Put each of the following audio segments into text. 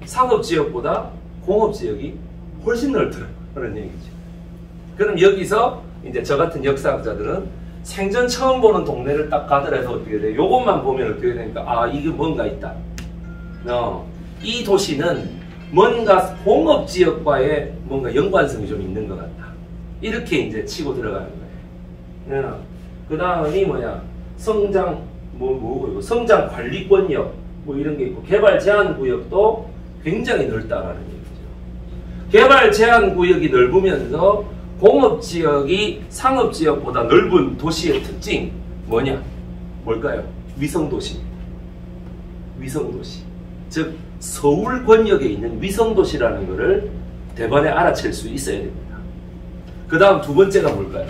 상업지역보다 공업지역이 훨씬 넓더라는 얘기죠. 그럼 여기서 이제 저 같은 역사학자들은 생전 처음 보는 동네를 딱 가더라도 어떻게 돼? 요것만 보면 어떻게 되니까 아 이게 뭔가 있다. 이 도시는 뭔가 공업지역과의 뭔가 연관성이 좀 있는 것 같다. 이렇게 이제 치고 들어가는 거예요. 그 다음이 뭐냐? 성장 성장 관리권역 뭐 이런 게 있고 개발 제한 구역도 굉장히 넓다라는 얘기죠. 개발 제한 구역이 넓으면서 공업지역이 상업지역보다 넓은 도시의 특징 뭐냐? 뭘까요? 위성도시입니다. 위성도시. 즉 서울 권역에 있는 위성도시라는 것을 대번에 알아챌 수 있어야 됩니다. 그 다음 두 번째가 뭘까요?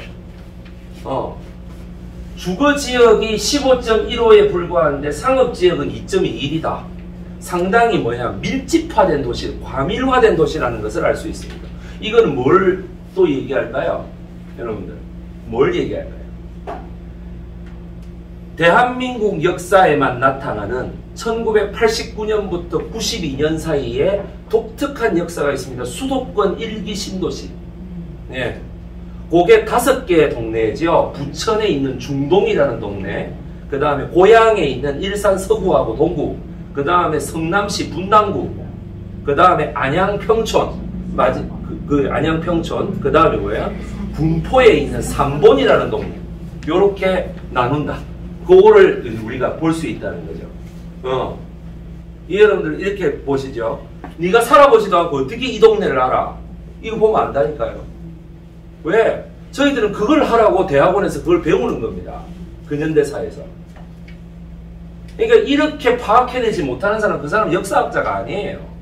주거지역이 15.15에 불과한데 상업지역은 2.21이다. 상당히 뭐냐? 밀집화된 도시, 과밀화된 도시라는 것을 알 수 있습니다. 이거는 뭘 또 얘기할까요? 여러분들 뭘 얘기할까요? 대한민국 역사에만 나타나는 1989년부터 92년 사이에 독특한 역사가 있습니다. 수도권 1기 신도시. 네. 그게 5개의 동네죠. 부천에 있는 중동이라는 동네, 그 다음에 고양에 있는 일산 서구하고 동구, 그 다음에 성남시 분당구, 그 다음에 안양 평촌, 안양 평촌, 그 다음에 뭐야? 군포에 있는 삼본이라는 동네. 요렇게 나눈다. 그거를 우리가 볼 수 있다는 거죠. 이 여러분들 이렇게 보시죠. 네가 살아보지도 않고 어떻게 이 동네를 알아? 이거 보면 안다니까요. 왜? 저희들은 그걸 하라고 대학원에서 그걸 배우는 겁니다. 근현대사에서. 그러니까 이렇게 파악해내지 못하는 사람, 그 사람은 역사학자가 아니에요.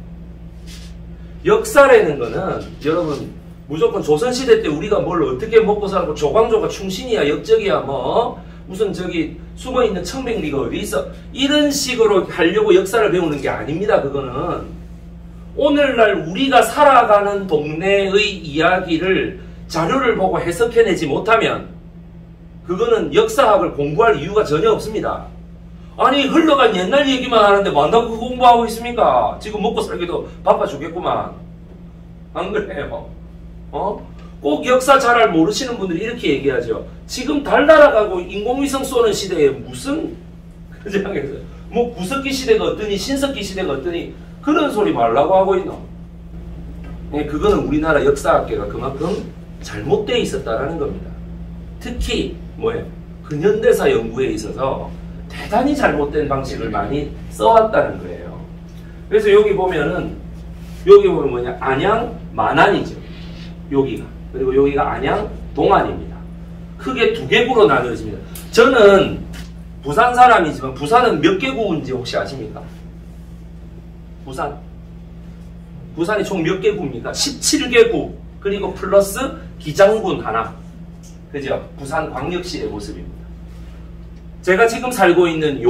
역사라는 거는 여러분 무조건 조선시대 때 우리가 뭘 어떻게 먹고 살고 조광조가 충신이야 역적이야 뭐 무슨 저기 숨어있는 청백리가 어디 있어 이런 식으로 하려고 역사를 배우는 게 아닙니다. 그거는 오늘날 우리가 살아가는 동네의 이야기를 자료를 보고 해석해내지 못하면 그거는 역사학을 공부할 이유가 전혀 없습니다. 아니 흘러간 옛날 얘기만 하는데 만나 그거 공부하고 있습니까? 지금 먹고 살기도 바빠 죽겠구만. 안 그래요? 꼭 역사 잘 모르시는 분들이 이렇게 얘기하죠. 지금 달 날아가고 인공위성 쏘는 시대에 무슨 뭐 구석기 시대가 어떠니 신석기 시대가 어떠니 그런 소리 말라고 하고 있노. 그거는 우리나라 역사학계가 그만큼 잘못되어 있었다라는 겁니다. 특히 뭐예요? 근현대사 연구에 있어서 대단히 잘못된 방식을 많이 써왔다는 거예요. 그래서 여기 보면 뭐냐? 안양 만안이죠. 여기가. 그리고 여기가 안양 동안입니다. 크게 2개구로 나누어집니다. 저는 부산 사람이지만 부산은 몇 개 구인지 혹시 아십니까? 부산이 총 몇 개 구입니까? 17개 구. 그리고 플러스 기장군 하나. 그죠? 부산광역시의 모습입니다. 제가 지금 살고 있는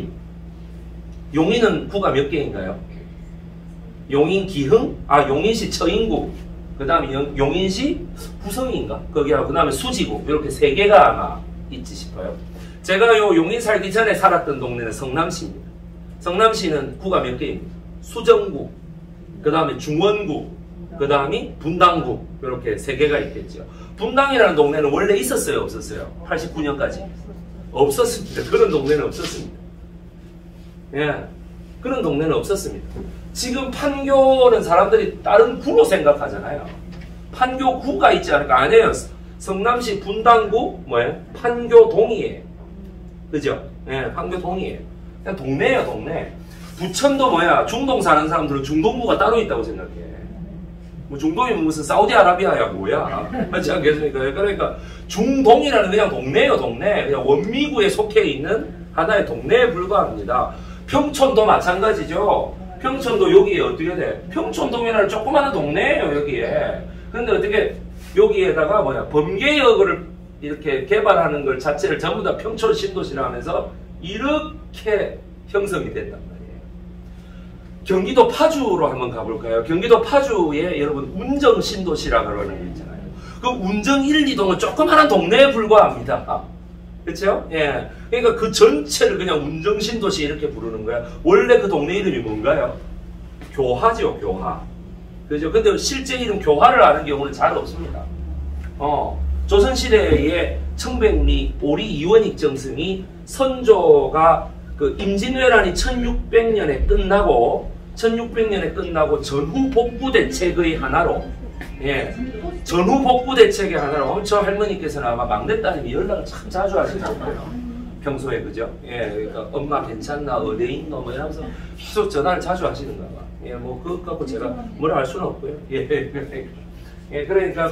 용인은 구가 몇 개인가요? 용인 기흥? 용인시 처인구. 그 다음에 용인시 구성인가? 거기하고 그 다음에 수지구. 이렇게 3개가 아마 있지 싶어요. 제가 용인 살기 전에 살았던 동네는 성남시입니다. 성남시는 구가 몇 개입니다. 수정구, 그 다음에 중원구, 그 다음이 분당구. 이렇게 3개가 있겠죠. 분당이라는 동네는 원래 있었어요? 없었어요? 89년까지? 없었습니다. 그런 동네는 없었습니다. 예, 그런 동네는 없었습니다. 지금 판교는 사람들이 다른 구로 생각하잖아요. 판교구가 있지 않을까? 아니에요. 성남시 분당구 뭐예요? 판교동이에요. 그죠? 예, 판교동이에요. 그냥 동네예요, 동네. 부천도 뭐야? 중동 사는 사람들은 중동구가 따로 있다고 생각해. 뭐 중동이면 무슨 사우디아라비아야 뭐야? 맞지 않겠습니까? 그러니까 중동이라는 그냥 동네예요, 동네. 그냥 원미구에 속해 있는 하나의 동네에 불과합니다. 평촌도 마찬가지죠. 평촌도 여기에 어떻게 돼? 평촌동이라는 조그마한 동네예요, 여기에. 근데 어떻게 여기에다가 뭐야? 범계역을 이렇게 개발하는 걸 자체를 전부 다 평촌 신도시라 하면서 이렇게 형성이 됐단 말이에요. 경기도 파주로 한번 가볼까요? 경기도 파주에 여러분 운정 신도시라고 하는 게 있잖아요. 그 운정 1, 2동은 조그마한 동네에 불과합니다. 그렇죠? 예. 그러니까 그 전체를 그냥 운정 신도시 이렇게 부르는 거야. 원래 그 동네 이름이 뭔가요? 교화죠, 교화. 그죠? 근데 실제 이름 교화를 아는 경우는 잘 없습니다. 조선시대의 청백리 오리 이원익 정승이 선조가 그 임진왜란이 1600년에 끝나고 전후 복구 대책의 하나로, 예, 전후 복구 대책의 하나로, 저 할머니께서는 아마 막내딸님이 연락을 참 자주 하시는 거예요. 평소에, 그죠? 예, 그러니까 엄마 괜찮나, 어디 있노, 뭐 이러면서 계속 전화를 자주 하시는가 봐. 예, 뭐 그것 갖고 제가 뭐라 할 수는 없고요. 예, 예, 그러니까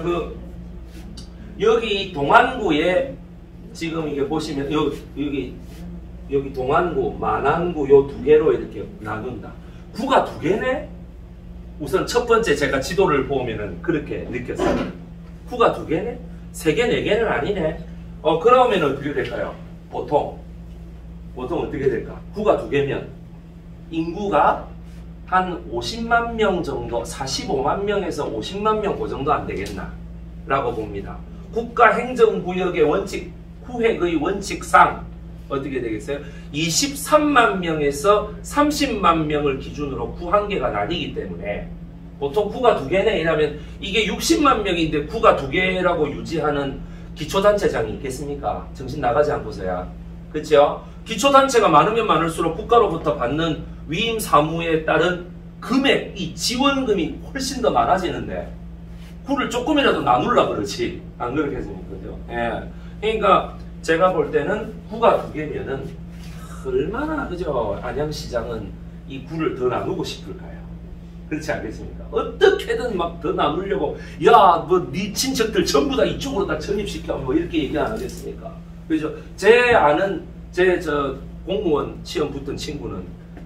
여기 동안구에 지금 이게 보시면 여기 동안구, 만안구 요 두 개로 이렇게 나눈다. 구가 두 개네? 우선 첫 번째 제가 지도를 보면은 그렇게 느꼈어요. 구가 두 개네? 세 개, 네 개는 아니네. 그러면 어떻게 될까요? 보통 어떻게 될까? 구가 두 개면 인구가 한 50만 명 정도, 45만 명에서 50만 명 그 정도 안 되겠나? 라고 봅니다. 국가행정구역의 원칙, 구획의 원칙상 어떻게 되겠어요? 23만 명에서 30만 명을 기준으로 구 한 개가 나뉘기 때문에 보통 구가 두 개네 이라면 이게 60만 명인데 구가 두 개라고 유지하는 기초단체장이 있겠습니까? 정신 나가지 않고서야. 그렇죠? 기초단체가 많으면 많을수록 국가로부터 받는 위임 사무에 따른 금액, 이 지원금이 훨씬 더 많아지는데 구를 조금이라도 나누려 그러지. 안 그렇겠습니까? 그죠? 예. 그러니까 제가 볼 때는 구가 두 개면은 얼마나, 그죠? 안양시장은 이 구를 더 나누고 싶을까요? 그렇지 않겠습니까? 어떻게든 막 더 나누려고, 야, 뭐, 네 친척들 전부 다 이쪽으로 다 전입시켜, 뭐, 이렇게 얘기 안 하겠습니까? 그죠? 제 아는, 공무원 시험 붙은 친구는,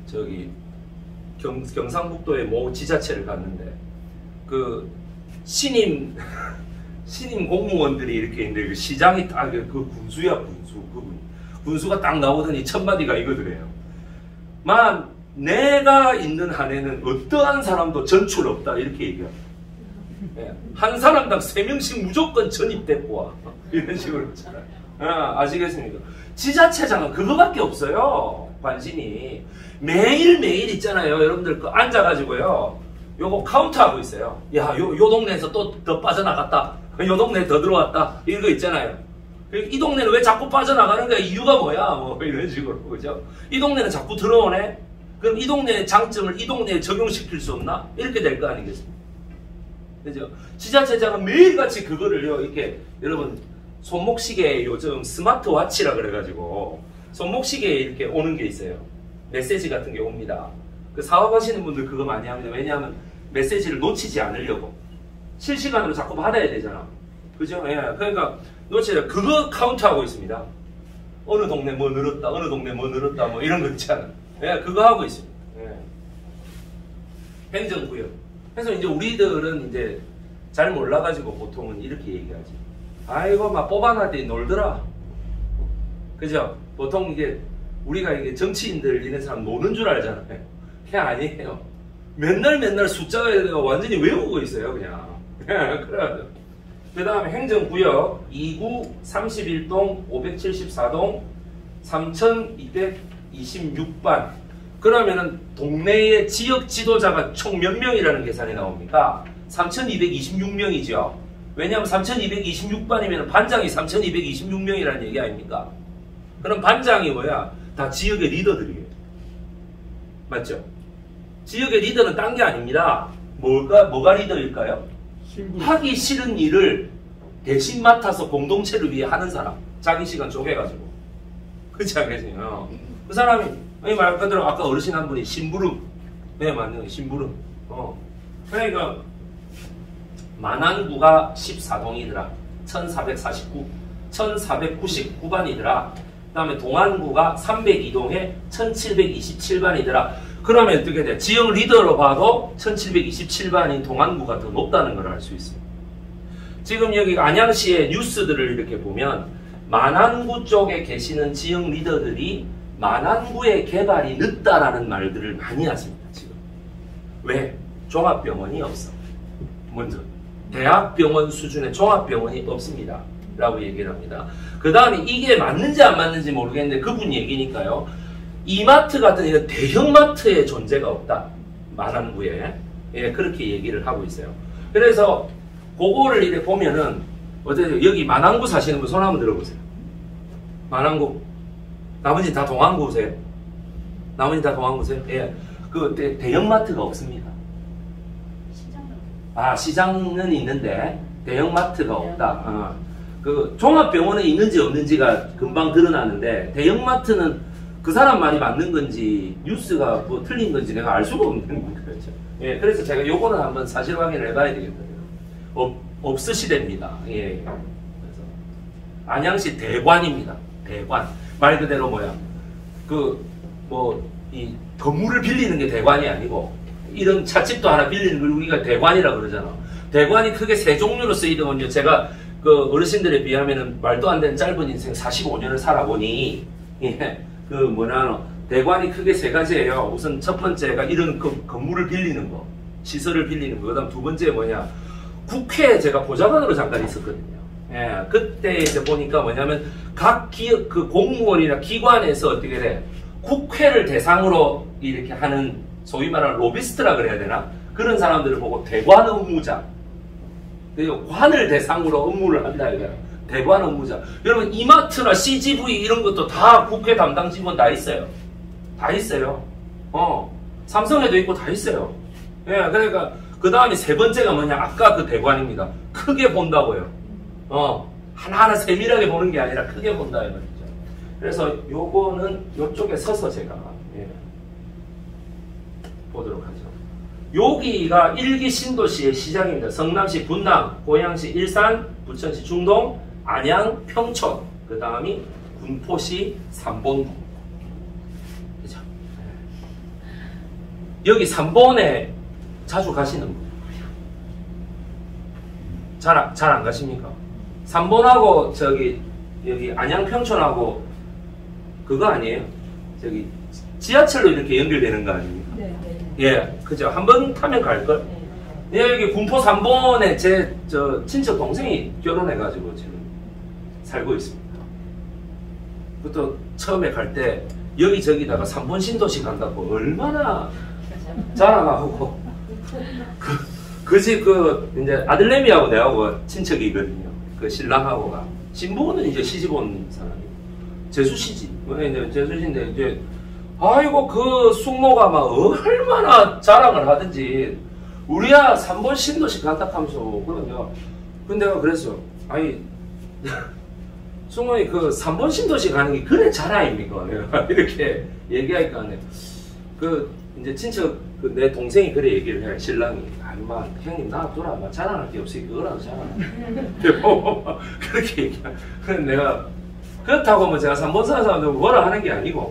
경상북도의 모 지자체를 갔는데, 신임 공무원들이 이렇게 있는데, 시장이 딱, 군수야, 군수. 군수가 딱 나오더니 첫 마디가 이거더래요. 내가 있는 한에는 어떠한 사람도 전출 없다. 이렇게 얘기해요. 예. 한 사람당 3명씩 무조건 전입되고 와. 이런 식으로 있잖아요. 아시겠습니까? 지자체장은 그거밖에 없어요. 관심이. 매일매일 있잖아요. 여러분들 앉아가지고요. 요거 카운트하고 있어요. 야, 요 동네에서 또 더 빠져나갔다. 요 동네에 더 들어왔다. 이런 거 있잖아요. 이 동네는 왜 자꾸 빠져나가는가? 이유가 뭐야? 뭐 이런 식으로. 그죠? 이 동네는 자꾸 들어오네? 그럼 이 동네의 장점을 이 동네에 적용시킬 수 없나? 이렇게 될 거 아니겠습니까? 그죠? 지자체장은 매일같이 그거를요, 이렇게, 여러분, 손목시계에 요즘 스마트워치라 그래가지고, 손목시계에 이렇게 오는 게 있어요. 메시지 같은 게 옵니다. 사업하시는 분들 그거 많이 합니다. 왜냐하면 메시지를 놓치지 않으려고. 실시간으로 자꾸 받아야 되잖아. 그죠? 예. 그러니까, 놓치려 그거 카운트하고 있습니다. 어느 동네 뭐 늘었다, 어느 동네 뭐 늘었다, 뭐 이런 거 있잖아. 예, 그거 하고 있습니다. 예. 행정구역. 그래서 이제 우리들은 이제 잘 몰라가지고 보통은 이렇게 얘기하지. 아이고, 막 뽑아놨더니 놀더라. 그죠? 보통 이게 우리가 이게 정치인들 이런 사람 노는 줄 알잖아요. 그냥 아니에요. 맨날 숫자가 완전히 외우고 있어요, 그냥. 그래가지고. 그 다음에 행정구역 2구 31동 574동 3226반. 그러면은 동네의 지역 지도자가 총 몇 명이라는 계산이 나옵니까? 3226명이죠. 왜냐하면 3226반이면 반장이 3226명이라는 얘기 아닙니까? 그럼 반장이 뭐야? 다 지역의 리더들이에요. 맞죠? 지역의 리더는 딴 게 아닙니다. 뭐가 리더일까요? 하기 싫은 일을 대신 맡아서 공동체를 위해 하는 사람. 자기 시간 쪼개가지고. 그렇지 않겠어요? 그 사람이, 말 그대로 아까 어르신 한 분이 심부름. 네, 맞네요. 심부름. 그러니까, 만안구가 14동이더라. 1499반이더라. 그 다음에 동안구가 302동에 1727반이더라. 그러면 어떻게 돼? 지역 리더로 봐도 1727반인 동안구가 더 높다는 걸 알 수 있어요. 지금 여기 안양시의 뉴스들을 이렇게 보면 만안구 쪽에 계시는 지역 리더들이 만안구의 개발이 늦다라는 말들을 많이 하십니다. 지금. 왜? 종합병원이 없어. 먼저. 대학병원 수준의 종합병원이 없습니다. 라고 얘기를 합니다. 그 다음에 이게 맞는지 안 맞는지 모르겠는데 그분 얘기니까요. 이마트 같은 이런 대형마트의 존재가 없다. 만안구에. 예, 그렇게 얘기를 하고 있어요. 그래서 그거를 이렇게 보면은 어쨌든 여기 만안구 사시는 분 손 한번 들어보세요. 만안구. 나머지 다 동안구세요. 나머지 다 동안구세요. 예, 그 대형마트가 없습니다. 시장은 있는데 대형마트가 없다. 그 종합병원에 있는지 없는지가 금방 드러나는데 대형마트는 그 사람 말이 맞는 건지 뉴스가 뭐 틀린 건지 내가 알 수가 없는 거죠. 예, 그래서 제가 요거는 한번 사실 확인을 해봐야 되겠거든요. 없으시답니다. 예. 그래서 안양시 대관입니다. 대관. 말 그대로 뭐야? 이 건물을 빌리는 게 대관이 아니고 이런 찻집도 하나 빌리는 걸 우리가 대관이라 그러잖아. 대관이 크게 세 종류로 쓰이더군요. 제가 그 어르신들에 비하면은 말도 안 되는 짧은 인생 45년을 살아보니 예, 대관이 크게 세 가지예요. 우선 첫 번째가 이런 건물을 빌리는 거, 시설을 빌리는 거. 그다음 두 번째 뭐냐? 국회에 제가 보좌관으로 잠깐 있었거든요. 예, 그때 이제 보니까 뭐냐면 각 그 공무원이나 기관에서 어떻게 돼? 국회를 대상으로 이렇게 하는 소위 말하는 로비스트라 그래야 되나? 그런 사람들을 보고 대관 업무자. 그리고 관을 대상으로 업무를 한다 이거야. 대관 업무자. 여러분 이마트나 CGV 이런 것도 다 국회 담당 직원 다 있어요. 다 있어요. 삼성에도 있고 다 있어요. 예, 그러니까 그 다음에 세 번째가 뭐냐? 아까 그 대관입니다. 크게 본다고요. 하나하나 세밀하게 보는 게 아니라 크게 본다 이 말이죠. 그래서 요거는 요쪽에 서서 제가 보도록 하죠. 여기가 1기 신도시의 시장입니다. 성남시 분당, 고양시 일산, 부천시 중동, 안양, 평촌, 그 다음이 군포시 삼본구. 그죠? 여기 삼본에 자주 가시는 분? 잘 안 가십니까? 삼본하고 여기 안양 평촌하고 그거 아니에요? 저기 지하철로 이렇게 연결되는 거 아닙니까? 네. 예, 그죠? 한번 타면 갈걸? 네. 예, 여기 군포 삼본에 저 친척 동생이 결혼해가지고 지금 살고 있습니다. 그것도 처음에 갈 때 여기저기다가 삼본 신도시 간다고 얼마나 자랑하고 그 집 이제 아들내미하고 내하고 친척이거든요. 그 신랑하고가. 신부는 이제 시집 온 사람이고 재수시지. 이제 재수시인데 이제 아이고 그 숙모가 막 얼마나 자랑을 하든지 우리야 3번 신도시 간다 하면서 그러냐. 근데 내가 그랬어. 아니 숙모님 그 3번 신도시 가는 게 그래 자랑입니까? 내가 이렇게 얘기하니까 이제 친척 내 동생이 그래 얘기를 해. 신랑이 아마 형님 나 돌아 자랑할 게 없으니까 그거라도 자랑. 그렇게 얘기해. 그래서 내가 그렇다고 뭐 제가 3번 사는 사람들 뭐라 하는 게 아니고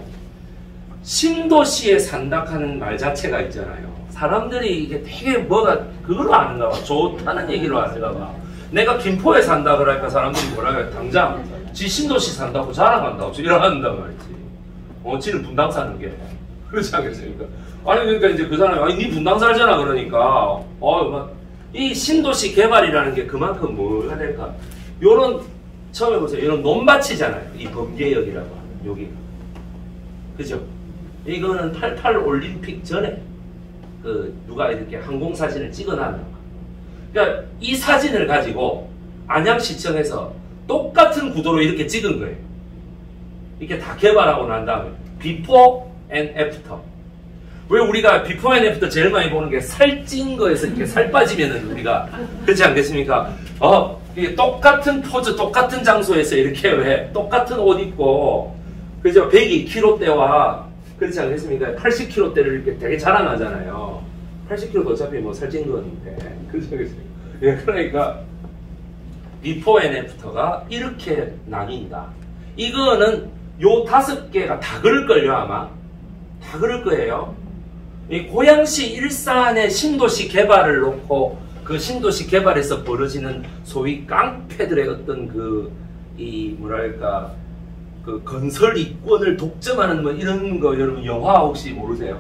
신도시에 산다 하는 말 자체가 있잖아요. 사람들이 이게 되게 뭐가 그걸로 아는가 봐. 좋다는 얘기로 아는가 봐. 내가 김포에 산다 그러니까 사람들이 뭐라 해요. 당장 지 신도시 산다고 자랑한다고 이러한단 말이지. 지는 분당 사는 게 그렇지 않겠습니까? 아니 그러니까 이제 그 사람이 아니 니 분당 살잖아 그러니까 이 신도시 개발이라는 게 그만큼 뭐가 될까? 요런 처음에 보세요. 이런 논밭이잖아요. 이 범계역이라고 하는 여기가. 그죠? 이거는 88 올림픽 전에 누가 이렇게 항공사진을 찍어놨나. 그러니까 이 사진을 가지고 안양시청에서 똑같은 구도로 이렇게 찍은 거예요. 이렇게 다 개발하고 난 다음에 비포 앤 애프터. 왜 우리가 비포 앤 애프터 제일 많이 보는 게 살찐 거에서 이렇게 살 빠지면은 우리가 그렇지 않겠습니까? 이게 똑같은 포즈, 똑같은 장소에서 이렇게 왜 똑같은 옷 입고 그죠? 102kg 대와 그렇지 않겠습니까? 80kg 대를 이렇게 되게 자랑하잖아요. 80kg도 어차피 뭐 살찐 거는데 그렇지 않겠습니까? 예, 그러니까 비포 앤 애프터가 이렇게 나뉜다. 이거는 요 5개가 다 그럴걸요 아마. 다 그럴 거예요. 이 고양시 일산의 신도시 개발을 놓고 그 신도시 개발에서 벌어지는 소위 깡패들의 어떤 뭐랄까 그 건설 이권을 독점하는 뭐 이런 거 여러분 영화 혹시 모르세요?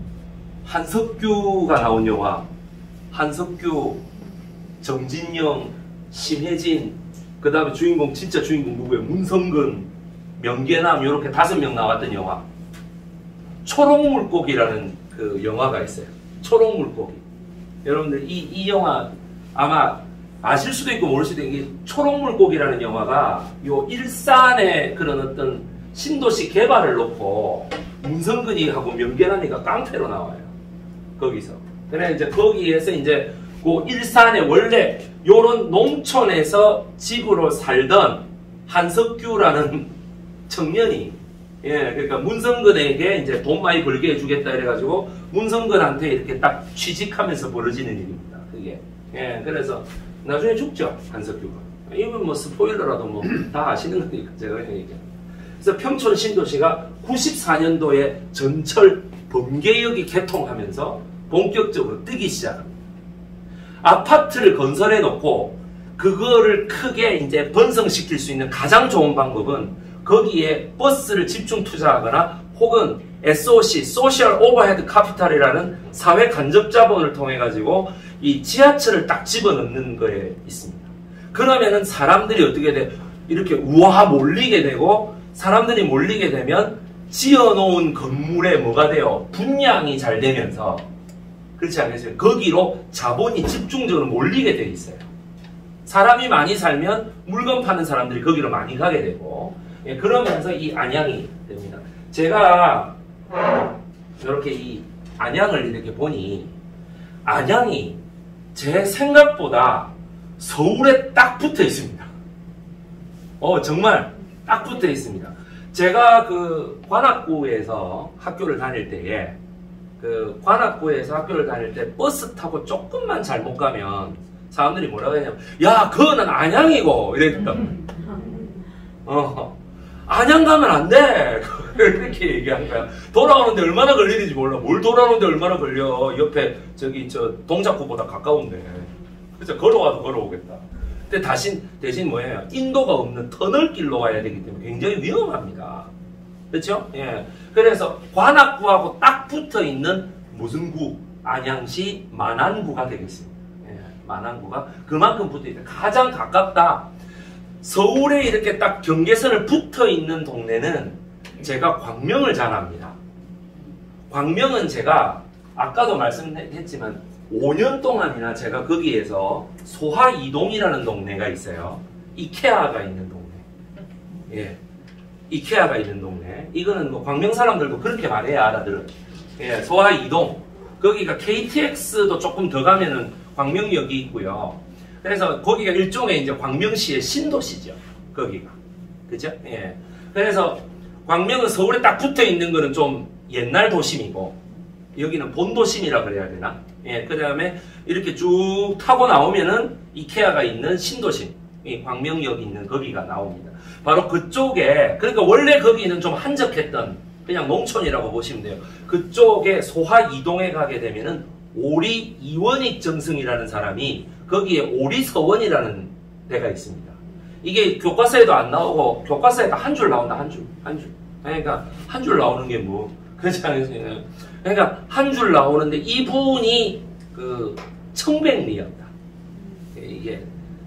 한석규가 나온 영화. 한석규, 정진영, 심혜진, 그 다음에 주인공 진짜 주인공 누구예요? 문성근, 명계남 이렇게 5명 나왔던 영화. 초록물고기라는 그 영화가 있어요. 초록 물고기. 여러분들 이 영화 아마 아실 수도 있고 모를 수도 있는 게 초록 물고기라는 영화가 요 일산의 그런 어떤 신도시 개발을 놓고 문성근이하고 명계란이가 깡패로 나와요. 거기서. 그래 이제 거기에서 이제 그 일산에 원래 요런 농촌에서 집으로 살던 한석규라는 청년이 그러니까 문성근에게 이제 돈 많이 벌게 해주겠다 이래가지고 문성근한테 이렇게 딱 취직하면서 벌어지는 일입니다. 그게. 그래서 나중에 죽죠 한석규가. 이건 뭐 스포일러라도 뭐 다 아시는 거니까 제가 그냥 얘기합니다. 그래서 평촌 신도시가 94년도에 전철 번개역이 개통하면서 본격적으로 뜨기 시작합니다. 아파트를 건설해 놓고 그거를 크게 이제 번성시킬 수 있는 가장 좋은 방법은 거기에 버스를 집중 투자하거나 혹은 SOC, 소셜 오버헤드 카피탈이라는 사회 간접 자본을 통해 가지고 이 지하철을 딱 집어넣는 거에 있습니다. 그러면은 사람들이 어떻게 돼? 이렇게 우와 몰리게 되고 사람들이 몰리게 되면 지어놓은 건물에 뭐가 돼요? 분양이 잘 되면서 그렇지 않겠어요? 거기로 자본이 집중적으로 몰리게 돼 있어요. 사람이 많이 살면 물건 파는 사람들이 거기로 많이 가게 되고 그러면서 이 안양이 됩니다. 제가 이렇게 이 안양을 이렇게 보니 안양이 제 생각보다 서울에 딱 붙어 있습니다. 정말 딱 붙어 있습니다. 제가 그 관악구에서 학교를 다닐 때에 관악구에서 학교를 다닐 때 버스 타고 조금만 잘못 가면 사람들이 뭐라고 하냐면 야 그거는 안양이고 이랬다. 안양 가면 안 돼. 이렇게 얘기한 거야. 돌아오는데 얼마나 걸리는지 몰라. 뭘 돌아오는데 얼마나 걸려. 옆에 저기 저 동작구보다 가까운데. 그래서 걸어와서 걸어오겠다. 근데 대신 뭐예요? 인도가 없는 터널길로 와야 되기 때문에 굉장히 위험합니다. 그렇죠? 예. 그래서 관악구하고 딱 붙어 있는 무슨 구? 안양시 만안구가 되겠습니다. 예. 만안구가 그만큼 붙어 있다. 가장 가깝다. 서울에 이렇게 딱 경계선을 붙어 있는 동네는 제가 광명을 잘 압니다. 광명은 제가 아까도 말씀했지만 5년 동안이나 제가 거기에서 소하이동이라는 동네가 있어요. 이케아가 있는 동네. 예. 이케아가 있는 동네. 이거는 뭐 광명 사람들도 그렇게 말해야 알아들어요. 예. 소하이동. 거기가 KTX도 조금 더 가면은 광명역이 있고요. 그래서 거기가 일종의 이제 광명시의 신도시죠. 거기가. 그죠? 예. 그래서 광명은 서울에 딱 붙어 있는 거는 좀 옛날 도심이고, 여기는 본도심이라 그래야 되나? 예. 그 다음에 이렇게 쭉 타고 나오면은 이케아가 있는 신도심, 이 광명역이 있는 거기가 나옵니다. 바로 그쪽에, 그러니까 원래 거기는 좀 한적했던 그냥 농촌이라고 보시면 돼요. 그쪽에 소하이동에 가게 되면은 오리 이원익 정승이라는 사람이 거기에 오리서원이라는 데가 있습니다. 이게 교과서에도 안 나오고 교과서에도 한 줄 나온다. 한 줄. 그러니까 한 줄 나오는 게 뭐 그렇지 않겠어요? 그러니까 한 줄 나오는데 이분이 그 청백리였다. 이게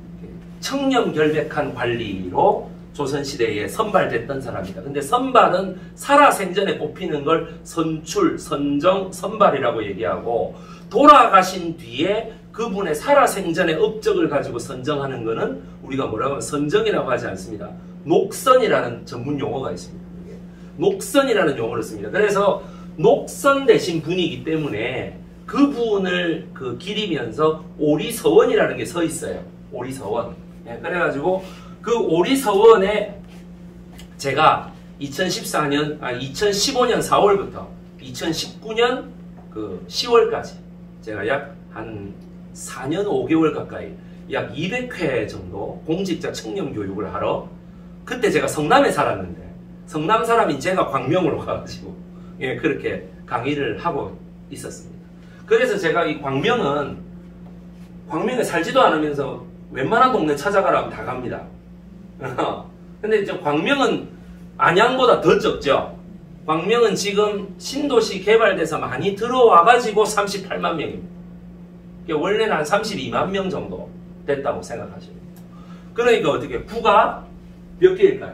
청렴결백한 관리로 조선시대에 선발됐던 사람이다. 근데 선발은 살아생전에 뽑히는 걸 선출, 선정, 선발이라고 얘기하고 돌아가신 뒤에 그분의 살아생전의 업적을 가지고 선정하는 것은 우리가 뭐라고 하면 선정이라고 하지 않습니다. 녹선이라는 전문 용어가 있습니다. 녹선이라는 용어를 씁니다. 그래서 녹선 되신 분이기 때문에 그분을 기리면서 오리서원이라는 게 서 있어요. 오리서원. 그래가지고 그 오리서원에 제가 2015년 4월부터 2019년 그 10월까지 제가 약 한 4년 5개월 가까이 약 200회 정도 공직자 청년 교육을 하러, 그때 제가 성남에 살았는데 성남 사람인 제가 광명으로 가가지고 그렇게 강의를 하고 있었습니다. 그래서 제가 이 광명에 살지도 않으면서 웬만한 동네 찾아가라면 다 갑니다. 근데 이제 광명은 안양보다 더 적죠. 광명은 지금 신도시 개발돼서 많이 들어와가지고 38만 명입니다. 원래는 한 32만 명 정도 됐다고 생각하시면 돼요. 그러니까 어떻게 구가 몇 개일까요?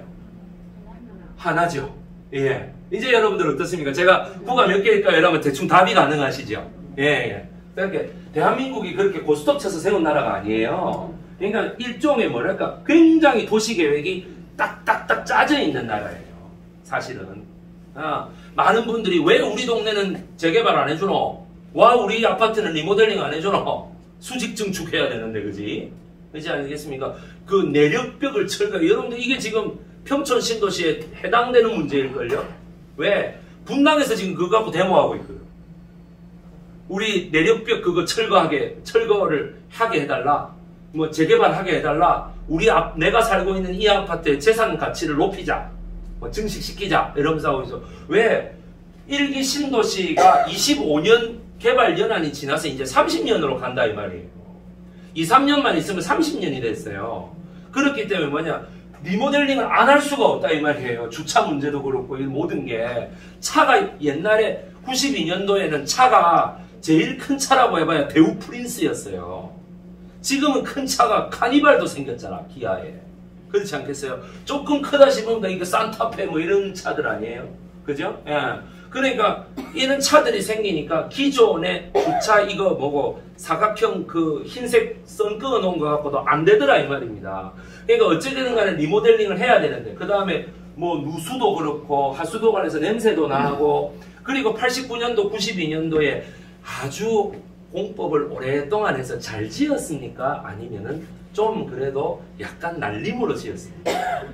하나죠. 예. 이제 여러분들 어떻습니까? 제가 구가 몇 개일까요? 이러면 대충 답이 가능하시죠? 예, 예. 그러니까 대한민국이 그렇게 고스톱 쳐서 세운 나라가 아니에요. 그러니까 일종의 뭐랄까 굉장히 도시 계획이 딱딱딱 짜져 있는 나라예요. 사실은. 많은 분들이 왜 우리 동네는 재개발 안 해주노? 와 우리 아파트는 리모델링 안 해주노? 수직 증축해야 되는데 그지? 그렇지 않겠습니까? 그 내력벽을 철거. 여러분들 이게 지금 평촌 신도시에 해당되는 문제일걸요? 왜? 분당에서 지금 그거 갖고 데모하고 있거든. 우리 내력벽 그거 철거를 하게 해달라. 뭐 재개발하게 해달라. 내가 살고 있는 이 아파트의 재산 가치를 높이자. 뭐 증식시키자. 이러면서 하고 있어. 왜? 1기 신도시가 25년 개발 연한이 지나서 이제 30년으로 간다 이 말이에요. 2, 3년만 있으면 30년이 됐어요. 그렇기 때문에 뭐냐? 리모델링을 안 할 수가 없다 이 말이에요. 주차 문제도 그렇고 이 모든 게. 차가 옛날에 92년도에는 차가 제일 큰 차라고 해봐야 대우 프린스였어요. 지금은 큰 차가 카니발도 생겼잖아. 기아에. 그렇지 않겠어요? 조금 크다 싶으면 이거 산타페 뭐 이런 차들 아니에요? 그죠? 예. 그러니까 이런 차들이 생기니까 기존의 주차 이거 뭐고 사각형 그 흰색 선 그어 놓은 거 갖고도 안 되더라 이 말입니다. 그러니까 어찌되든 간에 리모델링을 해야 되는데 그 다음에 뭐 누수도 그렇고 하수도 관해서 냄새도 나고 그리고 89년도 92년도에 아주 공법을 오랫동안 해서 잘 지었습니까? 아니면은 좀 그래도 약간 날림으로 지었습니까?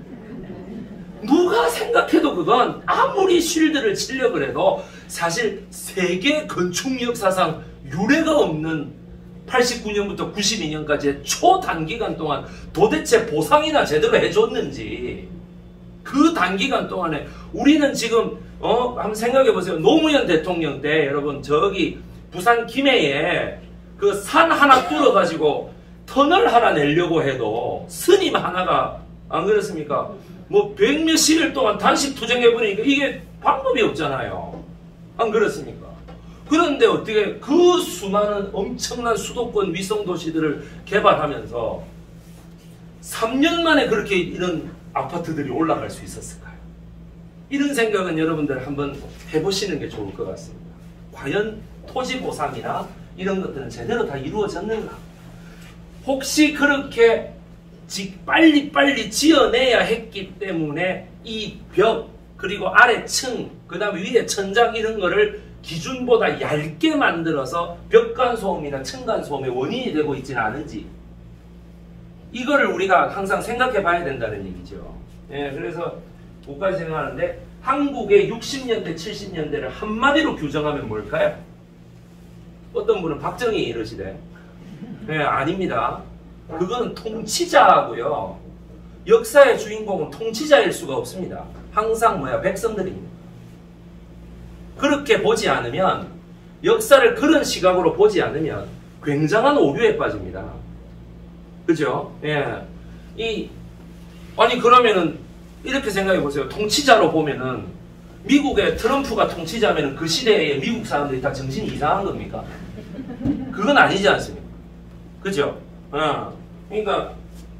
누가 생각해도 그건 아무리 쉴드를 치려고 해도 사실 세계 건축 역사상 유례가 없는 89년부터 92년까지의 초단기간 동안 도대체 보상이나 제대로 해줬는지 그 단기간 동안에 우리는 지금 한번 생각해 보세요. 노무현 대통령 때 여러분 저기 부산 김해에 그 산 하나 뚫어가지고 터널 하나 내려고 해도 스님 하나가 안 그렇습니까? 뭐 백몇십일 동안 단식 투쟁해보니까 이게 방법이 없잖아요. 안 그렇습니까? 그런데 어떻게 그 수많은 엄청난 수도권 위성도시들을 개발하면서 3년 만에 그렇게 이런 아파트들이 올라갈 수 있었을까요? 이런 생각은 여러분들 한번 해보시는 게 좋을 것 같습니다. 과연 토지 보상이나 이런 것들은 제대로 다 이루어졌는가? 혹시 그렇게 빨리 지어내야 했기 때문에 이 벽 그리고 아래 층 그 다음에 위에 천장 이런 거를 기준보다 얇게 만들어서 벽간 소음이나 층간 소음의 원인이 되고 있지는 않은지 이거를 우리가 항상 생각해 봐야 된다는 얘기죠. 예, 그래서 뭐까지 생각하는데 한국의 60년대 70년대를 한마디로 규정하면 뭘까요? 어떤 분은 박정희 이러시대. 예, 아닙니다. 그거는 통치자고요. 역사의 주인공은 통치자일 수가 없습니다. 항상 백성들입니다. 그렇게 보지 않으면 역사를 그런 시각으로 보지 않으면 굉장한 오류에 빠집니다. 그죠? 예. 아니 그러면은 이렇게 생각해 보세요. 통치자로 보면은 미국의 트럼프가 통치자면은 그 시대에 미국 사람들이 다 정신이 이상한 겁니까? 그건 아니지 않습니까? 그죠? 그러니까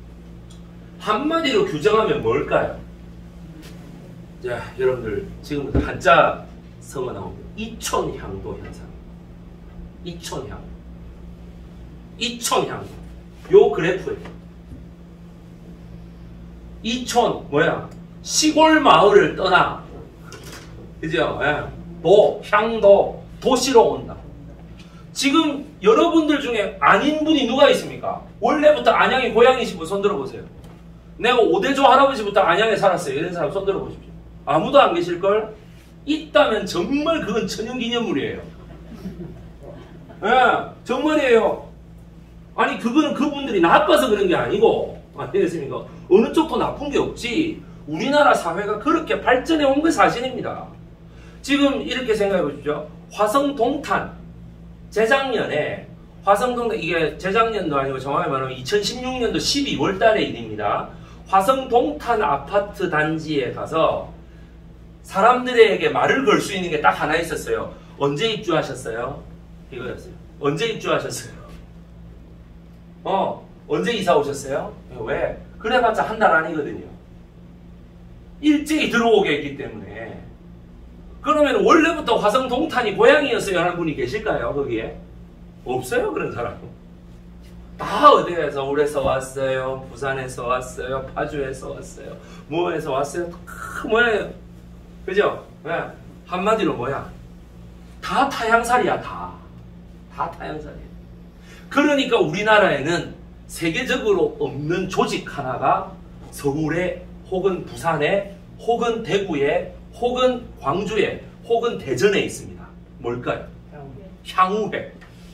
한마디로 규정하면 뭘까요? 자, 여러분들 지금부터 한자 성어 나옵니다. 이촌향도 현상. 이촌향. 이촌향. 요 그래프예요. 이촌 뭐야? 시골 마을을 떠나. 그죠? 예. 향도 도시로 온다. 지금 여러분들 중에 아닌 분이 누가 있습니까? 원래부터 안양이 고향이시고 손 들어보세요. 내가 오대조 할아버지부터 안양에 살았어요. 이런 사람 손 들어보십시오. 아무도 안 계실걸? 있다면 정말 그건 천연기념물이에요. 예, 정말이에요. 아니 그거는 그분들이 나빠서 그런 게 아니고 아니겠습니까? 어느 쪽도 나쁜 게 없지. 우리나라 사회가 그렇게 발전해 온 게 사실입니다. 지금 이렇게 생각해 보십시오. 화성동탄 재작년에 화성동탄 이게 재작년도 아니고 정확히 말하면 2016년도 12월 달의 일입니다. 화성동탄 아파트 단지에 가서 사람들에게 말을 걸 수 있는 게 딱 하나 있었어요. 언제 입주하셨어요? 이거였어요. 언제 입주하셨어요? 언제 이사 오셨어요? 왜? 그래봤자 한 달 아니거든요. 일찍이 들어오게 했기 때문에. 그러면 원래부터 화성 동탄이 고향이었어요 하는 분이 계실까요? 거기에? 없어요, 그런 사람. 다 어디에 서울에서 왔어요, 부산에서 왔어요, 파주에서 왔어요, 뭐에서 왔어요, 뭐예요, 그죠? 네. 한마디로 뭐야? 다 타향살이야, 다 타향살이야. 그러니까 우리나라에는 세계적으로 없는 조직 하나가 서울에 혹은 부산에 혹은 대구에 혹은 광주에 혹은 대전에 있습니다. 뭘까요? 향후회,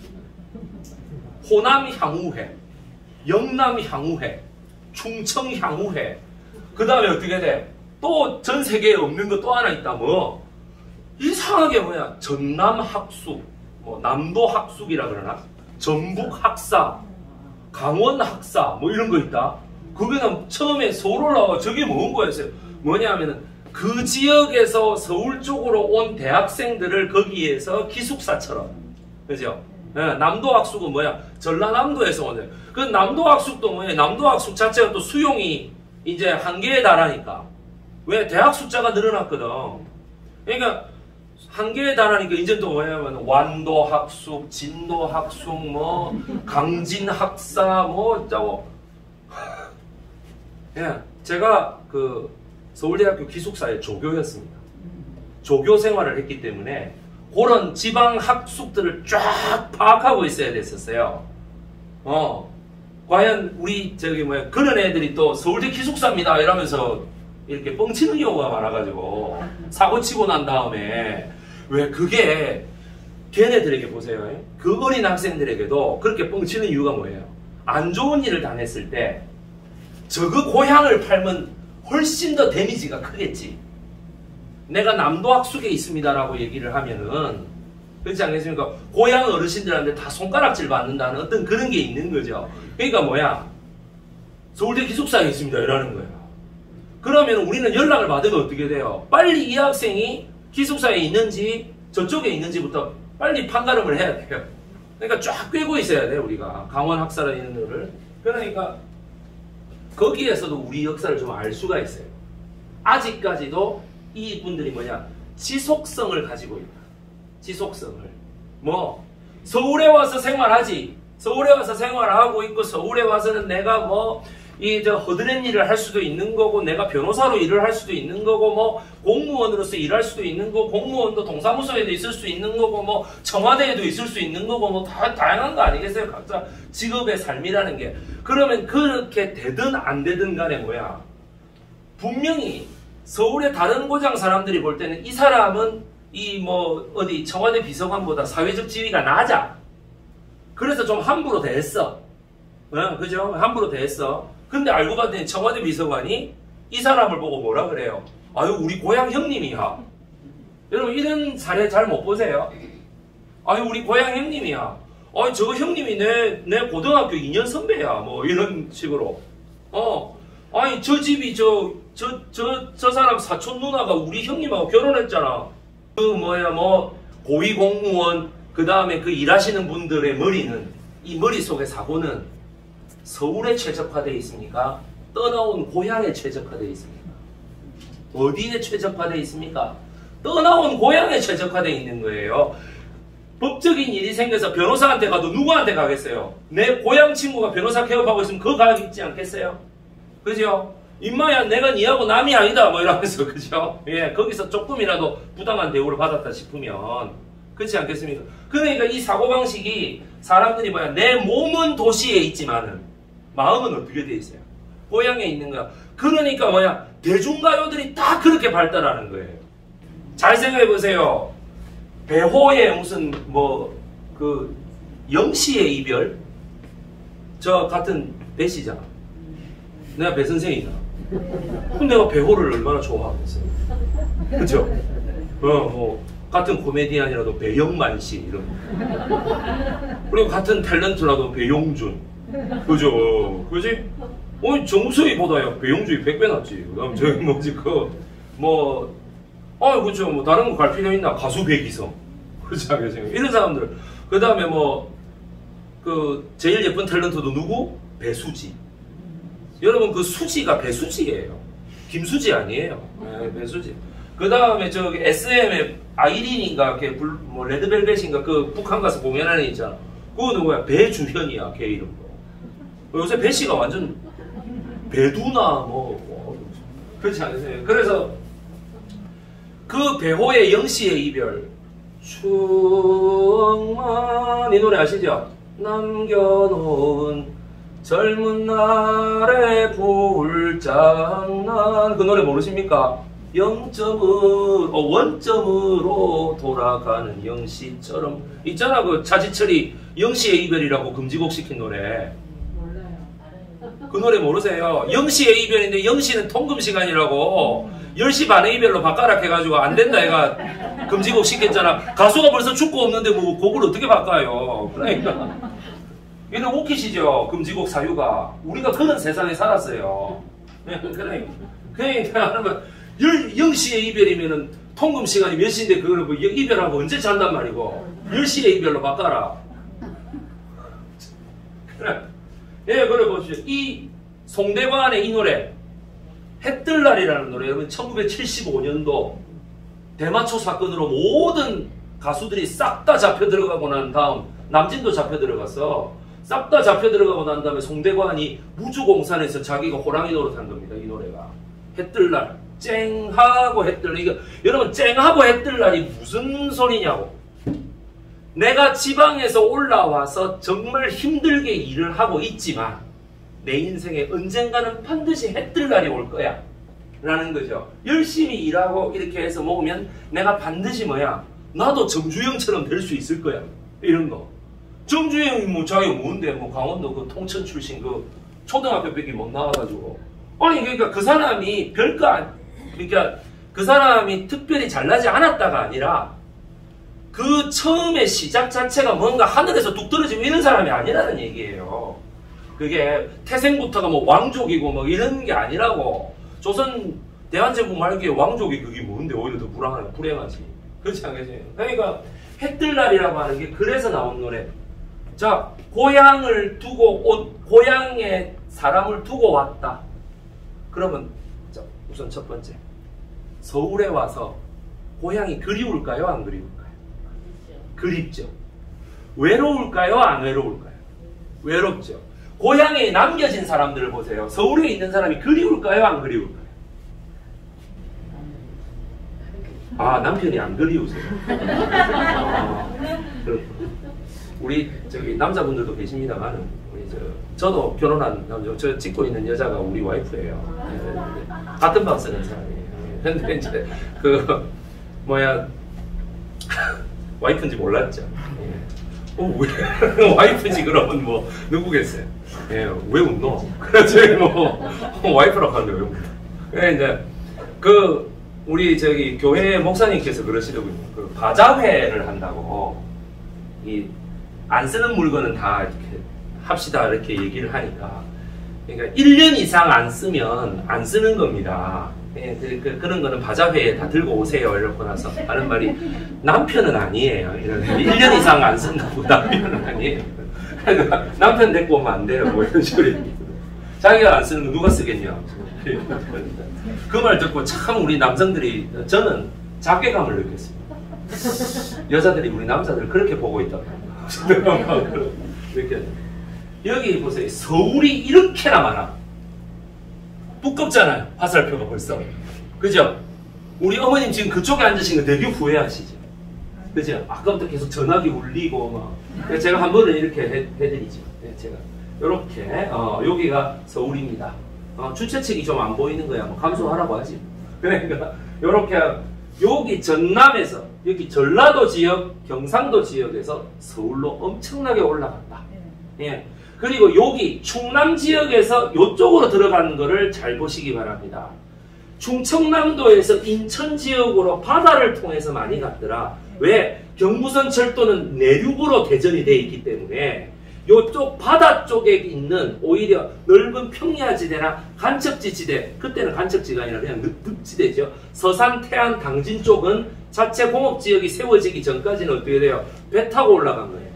호남 향후회, 영남 향후회, 충청 향후회. 그 다음에 어떻게 돼? 또 전 세계에 없는 거 또 하나 있다. 뭐 이상하게 뭐야? 전남 학숙, 뭐 남도 학숙이라 그러나? 전북 학사, 강원 학사, 뭐 이런 거 있다. 그게는 처음에 서울 올라와 저게 뭔 거였어요? 뭐냐면은 그 지역에서 서울 쪽으로 온 대학생들을 거기에서 기숙사처럼, 그죠? 네, 남도학숙은 뭐야? 전라남도에서 오는. 그 남도학숙도 뭐야? 남도학숙 자체가 또 수용이 이제 한계에 달하니까. 왜? 대학 숫자가 늘어났거든. 그러니까 한계에 달하니까 이제 또 뭐냐면 완도학숙, 진도학숙, 뭐 강진학사, 뭐 어쩌고. 예, 제가 그 서울대학교 기숙사의 조교였습니다. 조교 생활을 했기 때문에 그런 지방 학숙들을 쫙 파악하고 있어야 됐었어요. 과연 우리 저기 뭐야 그런 애들이 또 서울대 기숙사입니다 이러면서 이렇게 뻥치는 경우가 많아가지고 사고 치고 난 다음에 왜 그게 걔네들에게 보세요. 그 어린 학생들에게도 그렇게 뻥치는 이유가 뭐예요? 안 좋은 일을 당했을 때 저그 고향을 팔면 훨씬 더 데미지가 크겠지. 내가 남도학숙에 있습니다라고 얘기를 하면은 그렇지 않겠습니까? 고향 어르신들한테 다 손가락질 받는다는 어떤 그런 게 있는 거죠. 그러니까 뭐야? 서울대 기숙사에 있습니다 이러는 거예요. 그러면 우리는 연락을 받으면 어떻게 돼요? 빨리 이 학생이 기숙사에 있는지 저쪽에 있는지부터 빨리 판가름을 해야 돼요. 그러니까 쫙 꿰고 있어야 돼요 우리가. 강원 학사를 있는 거를. 그러니까 거기에서도 우리 역사를 좀 알 수가 있어요. 아직까지도 이 분들이 뭐냐? 지속성을 가지고 있다. 지속성을. 뭐 서울에 와서 생활하지. 서울에 와서 생활하고 있고 서울에 와서는 내가 뭐 이 저 허드렛 일을 할 수도 있는 거고 내가 변호사로 일을 할 수도 있는 거고 뭐 공무원으로서 일할 수도 있는 거고 공무원도 동사무소에도 있을 수 있는 거고 뭐 청와대에도 있을 수 있는 거고 뭐 다 다양한 거 아니겠어요? 각자 직업의 삶이라는 게. 그러면 그렇게 되든 안 되든 간에 뭐야? 분명히 서울의 다른 고장 사람들이 볼 때는 이 사람은 이 뭐 어디 청와대 비서관보다 사회적 지위가 낮아. 그래서 좀 함부로 대했어. 그죠? 함부로 대했어. 근데 알고 봤더니 청와대 비서관이 이 사람을 보고 뭐라 그래요? 아유 우리 고향 형님이야. 여러분 이런 사례 잘 못 보세요? 아유 우리 고향 형님이야. 아유 저거 형님이 내 고등학교 2년 선배야. 뭐 이런 식으로. 아니 저 집이 저 사람 사촌 누나가 우리 형님하고 결혼했잖아. 그 뭐야 뭐 고위공무원 그 다음에 그 일하시는 분들의 머리는 이 머릿속의 사고는 서울에 최적화되어 있습니까? 떠나온 고향에 최적화되어 있습니까? 어디에 최적화되어 있습니까? 떠나온 고향에 최적화되어 있는 거예요. 법적인 일이 생겨서 변호사한테 가도 누구한테 가겠어요? 내 고향 친구가 변호사 개업하고 있으면 그거 가겠지 않겠어요? 그죠? 임마야 내가 니하고 남이 아니다 뭐 이러면서 그죠? 예, 거기서 조금이라도 부당한 대우를 받았다 싶으면 그렇지 않겠습니까? 그러니까 이 사고방식이 사람들이 뭐야 내 몸은 도시에 있지만은 마음은 어떻게 돼 있어요? 고향에 있는 거야. 그러니까 뭐야 대중가요들이 다 그렇게 발달하는 거예요. 잘 생각해 보세요. 배호의 무슨 뭐 그 영시의 이별 저 같은 배씨잖아. 내가 배 선생이잖아. 그럼 내가 배호를 얼마나 좋아하겠어요? 그죠? 뭐 같은 코미디언이라도 배영만 씨 이런 그리고 같은 탤런트라도 배용준 그죠? 그지? 정수희보다야 배용준이 100배 낫지. 그 다음 저기 뭐지 그죠? 뭐 다른 거 갈 필요 있나? 가수 백이성 그렇지 않겠습니까? 이런 사람들 그 다음에 그 제일 예쁜 탤런트도 누구? 배수지. 여러분 그 수지가 배수지예요. 김수지 아니에요. 네, 배수지. 그 다음에 저기 SM의 아이린인가, 뭐 레드벨벳인가, 그 북한 가서 공연하는 애 있잖아. 그거 누구야? 배주현이야, 걔 이름도. 요새 배 씨가 완전 배두나, 그렇지 않으세요? 그래서 그 배호의 영씨의 이별, 추억만, 이 노래 아시죠? 남겨놓은 젊은 날의 불장난, 그 노래 모르십니까? 0.1, 원점으로 돌아가는 영씨처럼 있잖아. 그 차지철이 영씨의 이별이라고 금지곡 시킨 노래. 몰라요. 그 노래 모르세요? 영씨의 이별인데 영씨는 통금 시간이라고 10시 반에 이별로 바꿔라 해가지고 안 된다 얘가 금지곡 시켰잖아. 가수가 벌써 죽고 없는데 뭐 곡을 어떻게 바꿔요? 그러니까 얘는 웃기시죠? 금지곡 사유가. 우리가 그런 세상에 살았어요. 그러니까 0시에 이별이면은 통금 시간이 몇 시인데 그걸 뭐 이별하고 언제 잔단 말이고 10시에 이별로 바꿔라. 그래. 예, 그래 보십시오. 이 송대관의 이 노래 해뜰 날이라는 노래, 여러분 1975년도 대마초 사건으로 모든 가수들이 싹 다 잡혀 들어가고 난 다음, 남진도 잡혀 들어갔어. 싹 다 잡혀 들어가고 난 다음에 송대관이 무주공산에서 자기가 호랑이 노릇한 겁니다. 이 노래가 해뜰 날. 쨍하고 해뜰, 이거 여러분 쨍하고 해뜰 날이 무슨 소리냐고. 내가 지방에서 올라와서 정말 힘들게 일을 하고 있지만 내 인생에 언젠가는 반드시 해뜰 날이 올 거야 라는 거죠. 열심히 일하고 이렇게 해서 먹으면 내가 반드시 뭐야, 나도 정주영처럼 될 수 있을 거야, 이런 거. 정주영이 뭐 자기가 뭔데, 뭐 강원도 그 통천 출신 그 초등학교밖에 못 나와가지고, 아니 그러니까 그 사람이 별거 그러니까 그 사람이 특별히 잘나지 않았다가 아니라 그 처음에 시작 자체가 뭔가 하늘에서 뚝 떨어지고 이런 사람이 아니라는 얘기예요. 그게 태생부터가 뭐 왕족이고 뭐 이런 게 아니라고. 조선 대한제국 말기에 왕족이 그게 뭔데 오히려 더 불행하지. 그렇지 않겠어요? 그러니까 해뜰날이라고 하는 게 그래서 나온 노래. 자, 고향을 두고 고향에 사람을 두고 왔다. 그러면 자, 우선 첫 번째, 서울에 와서 고향이 그리울까요? 안 그리울까요? 그립죠. 외로울까요? 안 외로울까요? 외롭죠. 고향에 남겨진 사람들을 보세요. 서울에 있는 사람이 그리울까요? 안 그리울까요? 아, 남편이 안 그리우세요? 우리 저기 남자분들도 계십니다만, 우리 저도 결혼한 남자, 저 찍고 있는 여자가 우리 와이프예요. 같은 방 쓰는 사람이에요. 근데 이제 와이프인지 몰랐죠. 왜 와이프지 그러면 뭐 누구겠어요? 예, 왜 웃노? 그래서 뭐 와이프라고 하는데 왜 웃노? 그래 이제 우리 저기 교회 목사님께서 그러시더군요. 그 바자회를 한다고 안 쓰는 물건은 다 이렇게 합시다 이렇게 얘기를 하니까, 그러니까 1년 이상 안 쓰면 안 쓰는 겁니다. 예, 그런 거는 바자회에 다 들고 오세요. 이러고 나서 하는 말이, 남편은 아니에요. 1년 이상 안 쓴다고 남편은 아니에요. 그러니까 남편 데리고 오면 안 돼요. 뭐 이런 식으로. 자기가 안 쓰는 거 누가 쓰겠냐. 그 말 듣고 참 우리 남성들이, 저는 자괴감을 느꼈습니다. 여자들이 우리 남자들을 그렇게 보고 있다고. 여기 보세요. 서울이 이렇게나 많아. 두껍잖아요. 화살표가 벌써. 그죠? 우리 어머님 지금 그쪽에 앉으신 거 되게 후회하시죠? 그죠? 아까부터 계속 전화기 울리고 막. 제가 한 번은 이렇게 해드리죠. 제가 이렇게 여기가 서울입니다. 주최측이 좀 안 보이는 거야. 뭐 감소하라고 하지. 그러니까 이렇게 여기 전남에서 여기 전라도 지역, 경상도 지역에서 서울로 엄청나게 올라갔다. 예. 그리고 여기 충남 지역에서 이쪽으로 들어가는 거를 잘 보시기 바랍니다. 충청남도에서 인천 지역으로 바다를 통해서 많이 갔더라. 왜? 경부선 철도는 내륙으로 개전이 되어 있기 때문에 이쪽 바다 쪽에 있는 오히려 넓은 평야지대나 간척지지대, 그때는 간척지가 아니라 그냥 늪지대죠. 서산, 태안, 당진 쪽은 자체 공업지역이 세워지기 전까지는 어떻게 돼요? 배 타고 올라간 거예요.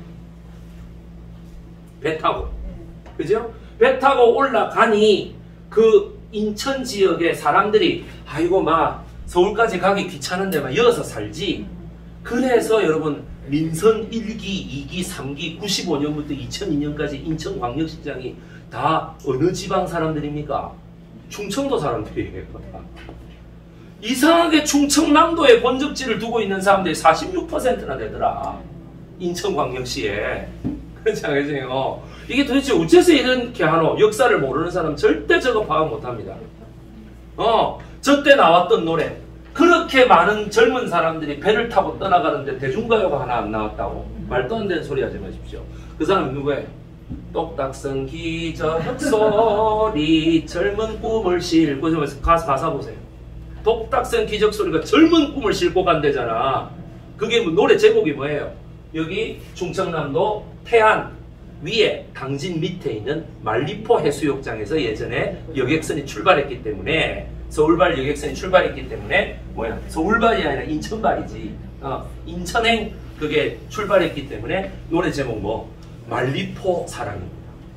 배 타고. 그죠? 배 타고 올라가니 그 인천 지역의 사람들이, 아이고 서울까지 가기 귀찮은 데만 이어서 살지. 그래서 여러분 민선 1기, 2기, 3기 95년부터 2002년까지 인천광역시장이 다 어느 지방 사람들입니까? 충청도 사람들이에요. 이상하게 충청남도에 본적지를 두고 있는 사람들이 46%나 되더라. 인천광역시에. 그렇지 않겠어요? 이게 도대체 어째서 이렇게 하노? 역사를 모르는 사람 절대 저거 파악 못합니다. 저때 나왔던 노래. 그렇게 많은 젊은 사람들이 배를 타고 떠나가는데 대중가요가 하나 안 나왔다고. 말도 안 되는 소리 하지 마십시오. 그 사람은 누구예요? 똑딱선 기적 소리 젊은 꿈을 싣고. 가사 보세요. 똑딱선 기적 소리가 젊은 꿈을 싣고 간대잖아. 그게 뭐 노래 제목이 뭐예요? 여기 충청남도 태안 위에 당진 밑에 있는 만리포 해수욕장에서 예전에 여객선이 출발했기 때문에, 서울발 여객선이 출발했기 때문에 뭐야? 서울발이 아니라 인천발이지. 인천행 그게 출발했기 때문에 노래 제목 뭐? 만리포 사랑입니다.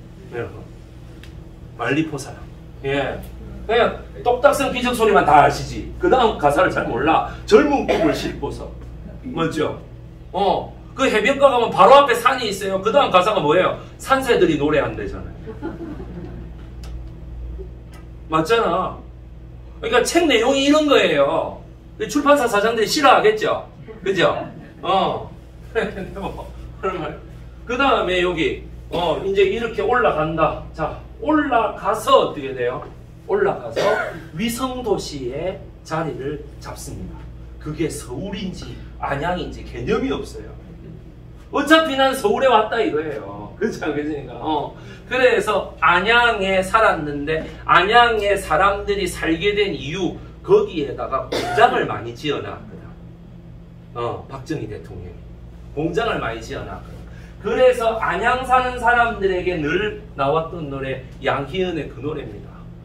만리포 사랑. 예. 그냥 똑딱선 기적 소리만 다 아시지. 그 다음 가사를 잘 몰라. 젊은 꿈을 싣고서. 맞죠? 그 해변가 가면 바로 앞에 산이 있어요. 그 다음 가사가 뭐예요? 산새들이 노래한대잖아요. 맞잖아. 그러니까 책 내용이 이런 거예요. 출판사 사장들이 싫어하겠죠? 그죠? 그 다음에 여기, 이제 이렇게 올라간다. 자, 올라가서 어떻게 돼요? 올라가서 위성도시의 자리를 잡습니다. 그게 서울인지 안양인지 개념이 없어요. 어차피 난 서울에 왔다 이거예요. 그렇지 않겠습니까? 그래서 안양에 살았는데 안양에 사람들이 살게 된 이유, 거기에다가 공장을 많이 지어놨거든. 박정희 대통령이 공장을 많이 지어놨거든. 그래서 안양 사는 사람들에게 늘 나왔던 노래, 양희은의 그 노래입니다.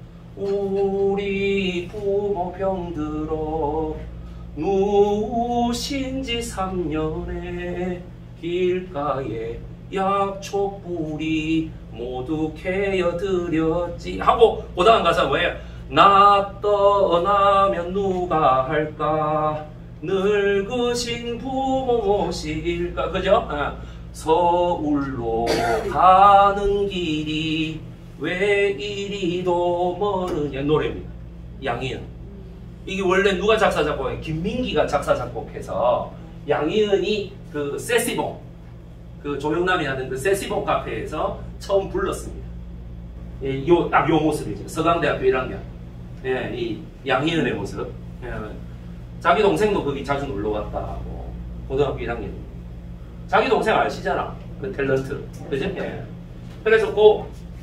우리 부모 병들어 누우신지 3년에 길가에 약초뿌리 모두 캐어드렸지 하고 그 다음 가사 뭐예요? 나 떠나면 누가 할까 늙으신 부모 모실까. 그죠? 서울로 가는 길이 왜 이리도 멀으냐 노래입니다. 양희은. 이게 원래 누가 작사 작곡해? 김민기가 작사 작곡해서 양희은이 그 세시봉, 그 조영남이 하는 그 세시봉 카페에서 처음 불렀습니다. 예, 딱 요 모습이죠. 서강대학교 1학년. 예, 이 양희은의 모습. 예, 자기 동생도 거기 자주 놀러 갔다 하고 고등학교 1학년. 자기 동생 아시잖아. 그 탤런트. 그죠? 예. 그래서 그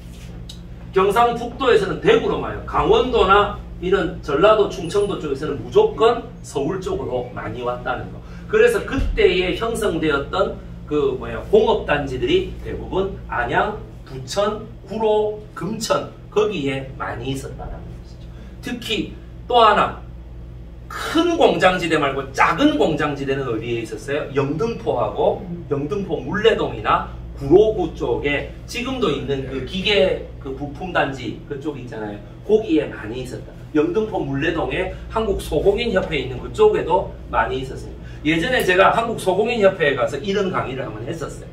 경상북도에서는 대구로 와요. 강원도나 이런 전라도, 충청도 쪽에서는 무조건 서울 쪽으로 많이 왔다는 거. 그래서 그때에 형성되었던 그 공업단지들이 대부분 안양, 부천, 구로, 금천 거기에 많이 있었다는 것이죠. 특히 또 하나 큰 공장지대 말고 작은 공장지대는 어디에 있었어요? 영등포하고 영등포 물레동이나 구로구 쪽에 지금도 있는 그 기계 그 부품단지 그쪽 있잖아요. 거기에 많이 있었다. 영등포 물레동에 한국소공인협회 있는 그쪽에도 많이 있었어요. 예전에 제가 한국소공인협회에 가서 이런 강의를 한번 했었어요.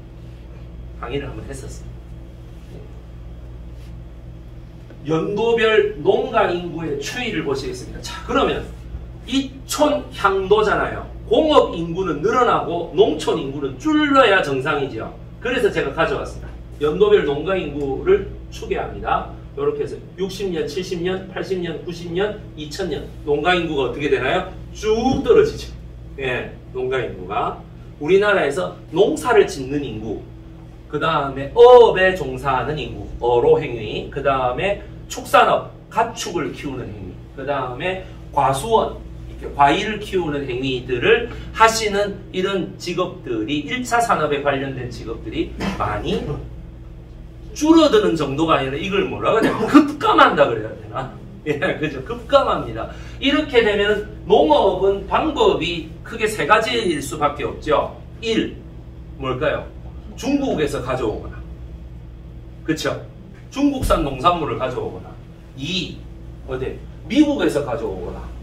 연도별 농가 인구의 추이를 보시겠습니다. 자, 그러면 이촌 향도잖아요. 공업 인구는 늘어나고 농촌 인구는 줄어야 정상이죠. 그래서 제가 가져왔습니다. 연도별 농가 인구를 추계합니다. 이렇게 해서 60년, 70년, 80년, 90년, 2000년 농가 인구가 어떻게 되나요? 쭉 떨어지죠. 예, 농가 인구가. 우리나라에서 농사를 짓는 인구, 그 다음에 어업에 종사하는 인구, 어로행위, 그 다음에 축산업, 가축을 키우는 행위, 그 다음에 과수원, 이렇게 과일을 키우는 행위들을 하시는 이런 직업들이 1차 산업에 관련된 직업들이 많이 줄어드는 정도가 아니라 이걸 뭐라고 해야 되나? 급감한다 그래야 되나? 예, 그죠. 급감합니다. 이렇게 되면 농업은 방법이 크게 세 가지일 수밖에 없죠. 1. 뭘까요? 중국에서 가져오거나. 그쵸? 중국산 농산물을 가져오거나. 2. 어디? 미국에서 가져오거나.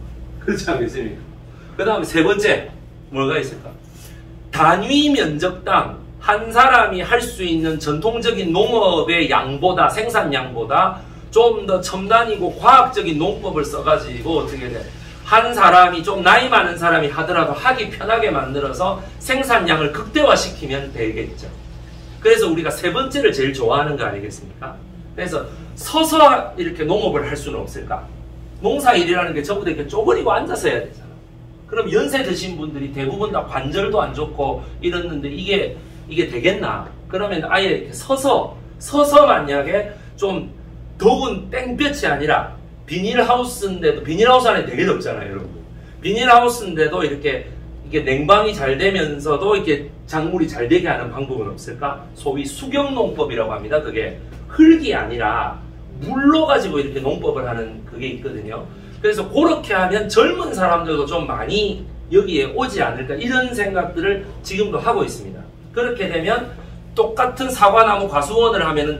그렇지 않겠습니까? 그 다음에 세 번째 뭐가 있을까? 단위 면적당 한 사람이 할 수 있는 전통적인 농업의 양보다, 생산량보다 좀 더 첨단이고 과학적인 농법을 써가지고 어떻게 돼? 한 사람이 좀 나이 많은 사람이 하더라도 하기 편하게 만들어서 생산량을 극대화시키면 되겠죠. 그래서 우리가 세 번째를 제일 좋아하는 거 아니겠습니까? 그래서 서서 이렇게 농업을 할 수는 없을까? 농사일이라는 게 전부 다 이렇게 쪼그리고 앉아서 해야 되잖아. 그럼 연세 드신 분들이 대부분 다 관절도 안 좋고 이랬는데 이게 되겠나? 그러면 아예 이렇게 서서 만약에 좀 더운 땡볕이 아니라 비닐하우스인데도, 비닐하우스 안에 되게 덥잖아요, 여러분. 비닐하우스인데도 이렇게 냉방이 잘 되면서도 이렇게 작물이 잘 되게 하는 방법은 없을까? 소위 수경농법이라고 합니다. 그게 흙이 아니라 물로 가지고 이렇게 농법을 하는 그게 있거든요. 그래서 그렇게 하면 젊은 사람들도 좀 많이 여기에 오지 않을까, 이런 생각들을 지금도 하고 있습니다. 그렇게 되면 똑같은 사과나무 과수원을 하면은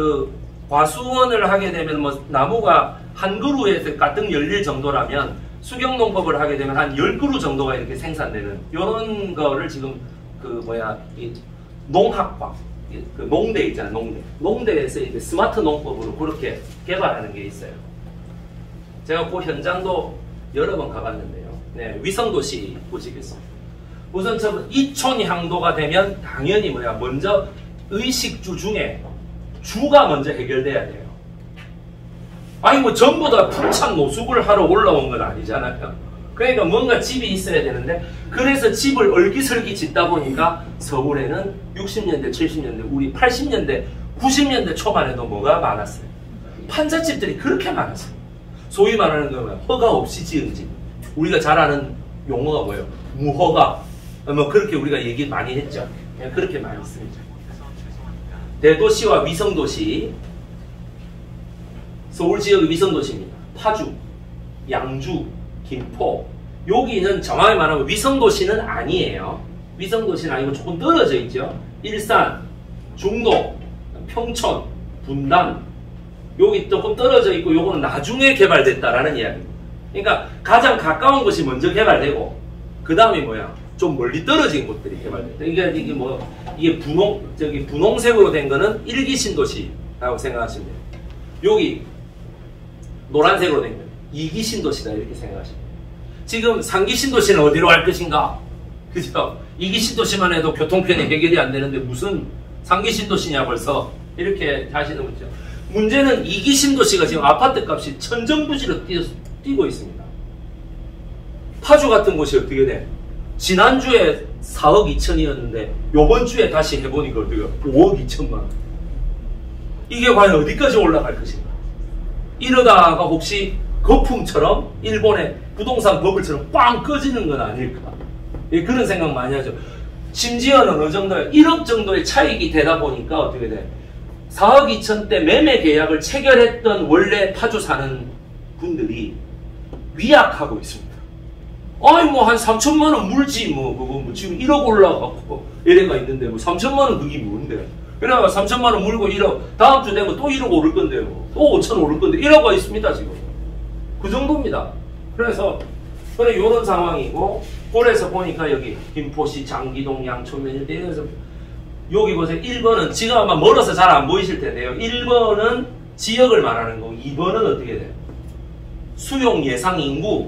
과수원을 하게 되면 뭐 나무가 한 그루에서 가득 열릴 정도라면 수경농법을 하게 되면 한 10그루 정도가 이렇게 생산되는 이런 거를 지금 이 농학과 농대 있잖아요. 농대에서 이제 스마트 농법으로 그렇게 개발하는 게 있어요. 제가 그 현장도 여러 번 가봤는데요. 네, 위성도시 보시겠습니다. 우선 이촌 향도가 되면 당연히 먼저 의식주 중에 주가 먼저 해결돼야 돼요. 아니 뭐 전부 다 풍찬 노숙을 하러 올라온 건 아니잖아요. 그러니까 뭔가 집이 있어야 되는데, 그래서 집을 얼기설기 짓다 보니까 서울에는 60년대, 70년대, 우리 80년대, 90년대 초반에도 뭐가 많았어요? 판잣집들이 그렇게 많았어요. 소위 말하는 건 허가 없이 지은 집. 우리가 잘 아는 용어가 뭐예요? 무허가. 뭐 그렇게 우리가 얘기 많이 했죠. 그렇게 많이 씁니다. 대도시와 위성도시. 서울 지역의 위성도시입니다. 파주, 양주, 김포. 여기는 정확히 말하면 위성도시는 아니에요. 위성도시는 아니고 조금 떨어져 있죠. 일산, 중동, 평촌, 분당. 여기 조금 떨어져 있고 요거는 나중에 개발됐다라는 이야기입니다. 그러니까 가장 가까운 곳이 먼저 개발되고 그 다음에 좀 멀리 떨어진 곳들이 개발됐다. 이게 분홍색으로 된 거는 1기 신도시라고 생각하시면 돼요. 여기 노란색으로 된 거예요. 2기 신도시다 이렇게 생각하시면 돼요. 지금 3기 신도시는 어디로 갈 것인가? 그죠? 2기 신도시만 해도 교통편이 해결이 안 되는데 무슨 3기 신도시냐 벌써 이렇게 하시는 거죠. 문제는 2기 신도시가 지금 아파트 값이 천정부지로 뛰고 있습니다. 파주 같은 곳이 어떻게 돼? 지난주에 4억 2천이었는데 요번 주에 다시 해보니까 어떻게 5억 2천만 원. 이게 과연 어디까지 올라갈 것인가? 이러다가 혹시 거품처럼 일본의 부동산 버블처럼 빵 꺼지는 건 아닐까? 그런 생각 많이 하죠. 심지어는 어느 정도에 1억 정도의 차익이 되다 보니까 어떻게 돼? 4억 2천 대 매매 계약을 체결했던 원래 파주 사는 분들이 위약하고 있습니다. 아니 한 3천만 원 물지 그거 지금 1억 올라가고 이래가 있는데 3천만 원 그게 뭔데? 그래가 3천만 원 물고 1억 다음 주 되면 또 1억 오를 건데요. 또 5천 오를 건데 1억가 있습니다 지금. 그 정도입니다. 그래서 이런 상황이고, 그래서 보니까 여기 김포시, 장기동, 양촌면 일대에서 여기 보세요. 1번은 지금 아마 멀어서 잘 안 보이실 텐데요. 1번은 지역을 말하는 거고 2번은 어떻게 돼요? 수용 예상 인구,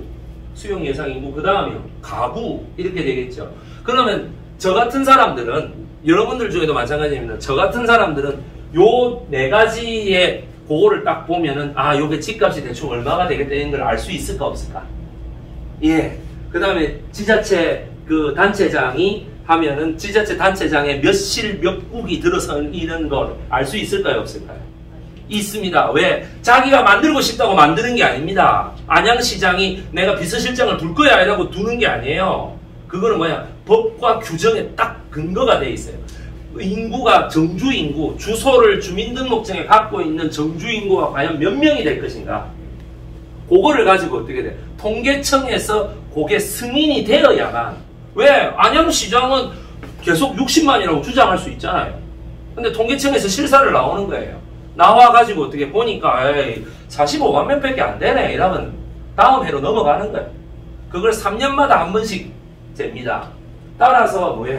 그 다음에 가구 이렇게 되겠죠. 그러면 저 같은 사람들은, 여러분들 중에도 마찬가지입니다. 저 같은 사람들은 요 네 가지의 그거를 딱 보면은 요게 집값이 대충 얼마가 되겠다는 걸 알 수 있을까 없을까? 예. 그 다음에 지자체 단체장이 하면은 지자체 단체장에 몇 실 몇 국이 들어선 이런 걸 알 수 있을까요 없을까요? 있습니다. 왜? 자기가 만들고 싶다고 만드는 게 아닙니다. 안양시장이 내가 비서실장을 둘 거야 이라고 두는 게 아니에요. 그거는 법과 규정에 딱 근거가 돼 있어요. 인구가 정주인구, 주소를 주민등록증에 갖고 있는 정주인구가 과연 몇 명이 될 것인가? 그거를 가지고 어떻게 돼? 통계청에서 그게 승인이 되어야만. 왜? 안양시장은 계속 60만이라고 주장할 수 있잖아요. 근데 통계청에서 실사를 나오는 거예요. 나와가지고 어떻게 보니까 45만 명밖에 안 되네 이러면 다음 해로 넘어가는 거예요. 그걸 3년마다 한 번씩 잽니다. 따라서 뭐예요?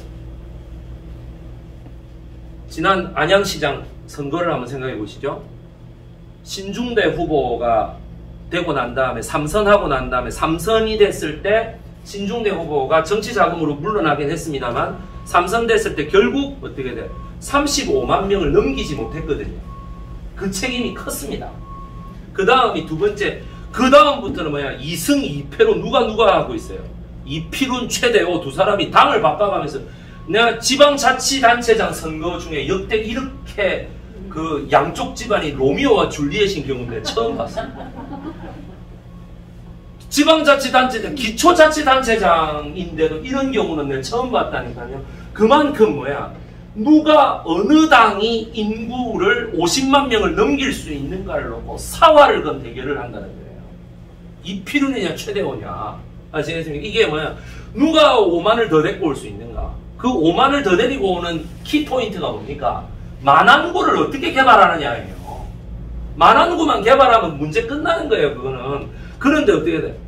지난 안양시장 선거를 한번 생각해 보시죠. 신중대 후보가 되고 난 다음에 3선하고 난 다음에 3선이 됐을 때 신중대 후보가 정치 자금으로 물러나긴 했습니다만 3선 됐을 때 결국 어떻게 돼? 35만 명을 넘기지 못했거든요. 그 책임이 컸습니다. 그 다음이 두 번째, 그 다음부터는 뭐야? 2승 2패로 누가 하고 있어요. 이필훈, 최대호 두 사람이 당을 바꿔가면서 내가 지방자치단체장 선거 중에 역대 이렇게 그 양쪽 집안이 로미오와 줄리엣인 경우인데 처음 봤어요. 지방자치단체장, 기초자치단체장인데도 이런 경우는 내가 처음 봤다니까요. 그만큼 뭐야? 누가 어느 당이 인구를 50만 명을 넘길 수 있는가를 놓고 사활을 건 대결을 한다는 거예요. 이필훈이냐 최대호냐. 아시겠습니까? 이게 뭐야? 누가 5만을 더 데리고 올 수 있는가? 그 5만을 더 데리고 오는 키포인트가 뭡니까? 만안구를 어떻게 개발하느냐예요. 만안구만 개발하면 문제 끝나는 거예요, 그거는. 그런데 어떻게 돼?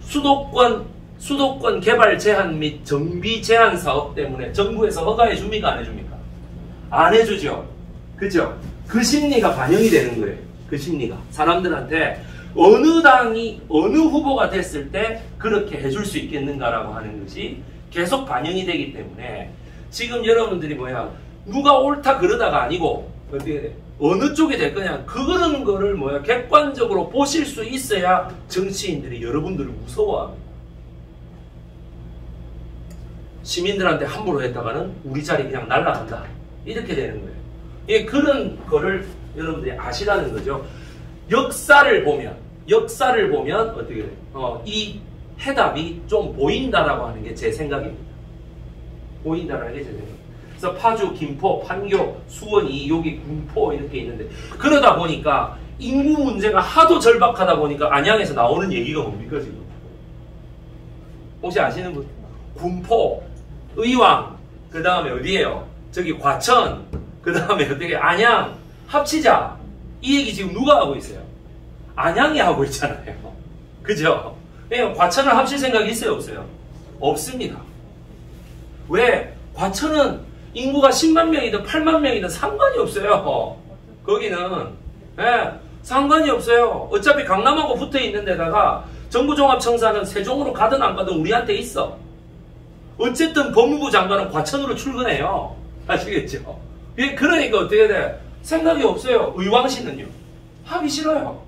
수도권 개발 제한 및 정비 제한 사업 때문에 정부에서 허가해 줍니까? 안 해줍니까? 안 해주죠. 그죠? 그 심리가 반영이 되는 거예요. 그 심리가. 사람들한테 어느 당이, 어느 후보가 됐을 때 그렇게 해줄 수 있겠는가라고 하는 것이 계속 반영이 되기 때문에 지금 여러분들이 뭐야, 누가 옳다 그러다가 아니고 어떻게 돼? 어느 쪽이 될 거냐, 그런 거를 뭐야, 객관적으로 보실 수 있어야 정치인들이 여러분들을 무서워합니다. 시민들한테 함부로 했다가는 우리 자리 그냥 날아간다. 이렇게 되는 거예요. 예, 그런 거를 여러분들이 아시라는 거죠. 역사를 보면 어떻게 돼요? 이 해답이 좀 보인다라고 하는 게 제 생각입니다. 보인다라는 게 제 생각입니다. 그래서 파주, 김포, 판교, 수원이 여기 군포 이렇게 있는데 그러다 보니까 인구 문제가 하도 절박하다 보니까 안양에서 나오는 얘기가 뭡니까 지금? 혹시 아시는 분? 군포, 의왕, 그 다음에 어디예요? 저기 과천, 그 다음에 어떻게 안양 합치자. 이 얘기 지금 누가 하고 있어요? 안양이 하고 있잖아요. 그죠? 과천을 합칠 생각이 있어요, 없어요? 없습니다. 왜? 과천은 인구가 10만 명이든 8만 명이든 상관이 없어요. 거기는. 예, 상관이 없어요. 어차피 강남하고 붙어 있는 데다가 정부종합청사는 세종으로 가든 안 가든 우리한테 있어. 어쨌든 법무부 장관은 과천으로 출근해요. 아시겠죠? 예, 그러니까 어떻게 돼? 생각이 없어요. 의왕시는요. 하기 싫어요.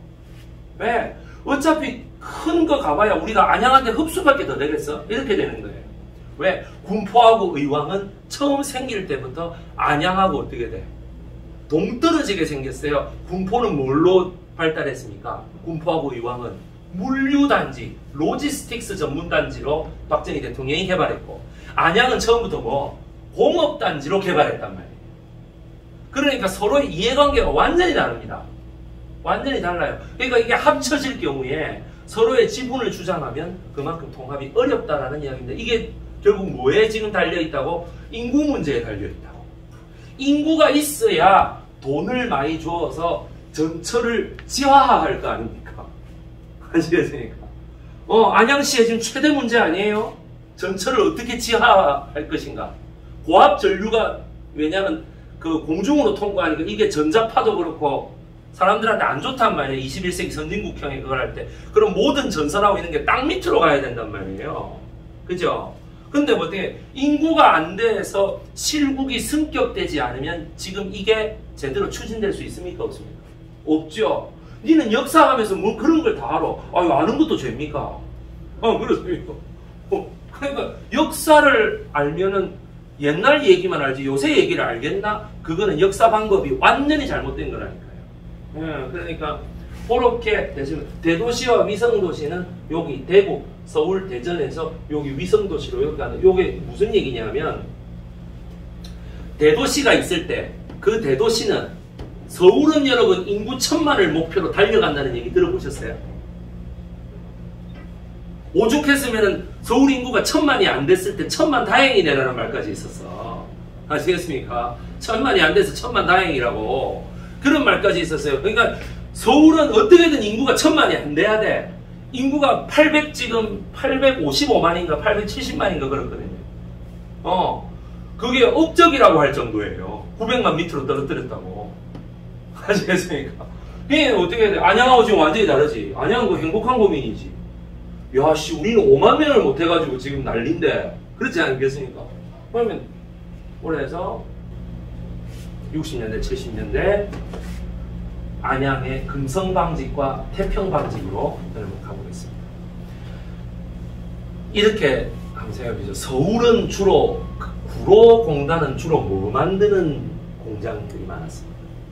왜? 어차피 큰 거 가봐야 우리가 안양한테 흡수밖에 더 되겠어? 이렇게 되는 거예요. 왜? 군포하고 의왕은 처음 생길 때부터 안양하고 어떻게 돼? 동떨어지게 생겼어요. 군포는 뭘로 발달했습니까? 군포하고 의왕은 물류단지, 로지스틱스 전문단지로 박정희 대통령이 개발했고, 안양은 처음부터 뭐? 공업단지로 개발했단 말이에요. 그러니까 서로의 이해관계가 완전히 다릅니다. 완전히 달라요. 그러니까 이게 합쳐질 경우에 서로의 지분을 주장하면 그만큼 통합이 어렵다라는 이야기인데, 이게 결국 뭐에 지금 달려있다고? 인구 문제에 달려있다고. 인구가 있어야 돈을 많이 주어서 전철을 지하화할 거 아닙니까? 아시겠습니까? 안양시의 지금 최대 문제 아니에요? 전철을 어떻게 지하화할 것인가? 고압 전류가, 왜냐하면 그 공중으로 통과하니까 이게 전자파도 그렇고 사람들한테 안 좋단 말이에요. 21세기 선진국형에 그걸 할 때. 그럼 모든 전선하고 있는 게 땅 밑으로 가야 된단 말이에요. 그죠? 근데 뭐 어떻게 인구가 안 돼서 실국이 승격되지 않으면 지금 이게 제대로 추진될 수 있습니까? 없습니까? 없죠. 니는 역사하면서 뭐 그런 걸 다 알아. 아유, 아는 것도 죄입니까? 그렇습니까? 그러니까 역사를 알면은 옛날 얘기만 알지 요새 얘기를 알겠나? 그거는 역사 방법이 완전히 잘못된 거라니까요. 그러니까 그렇게 대도시와 위성도시는 여기 대구, 서울, 대전에서 여기 위성도시로 여기 가는, 요게 무슨 얘기냐면, 대도시가 있을 때 그 대도시는, 서울은 여러분 인구 1000만을 목표로 달려간다는 얘기 들어보셨어요? 오죽했으면은 서울 인구가 1000만이 안 됐을 때 1000만 다행이네라는 말까지 있었어. 아시겠습니까? 1000만이 안 돼서 1000만 다행이라고 그런 말까지 있었어요. 그러니까 서울은 어떻게든 인구가 1000만이 안 돼야 돼. 인구가 지금 855만인가 870만인가 그렇거든요. 그게 업적이라고 할 정도예요. 900만 밑으로 떨어뜨렸다고. 아시겠습니까? 이게 어떻게 해야 돼? 안양하고 지금 완전히 다르지. 안양은 그 행복한 고민이지. 야, 씨, 우리는 5만 명을 못해가지고 지금 난린데. 그렇지 않겠습니까? 그러면, 올해서 60년대, 70년대, 안양의 금성방직과 태평방직으로 여러분 가보겠습니다. 이렇게 한번 생각해보죠. 서울은 주로, 구로공단은 주로 뭐 만드는 공장들이 많았습니다.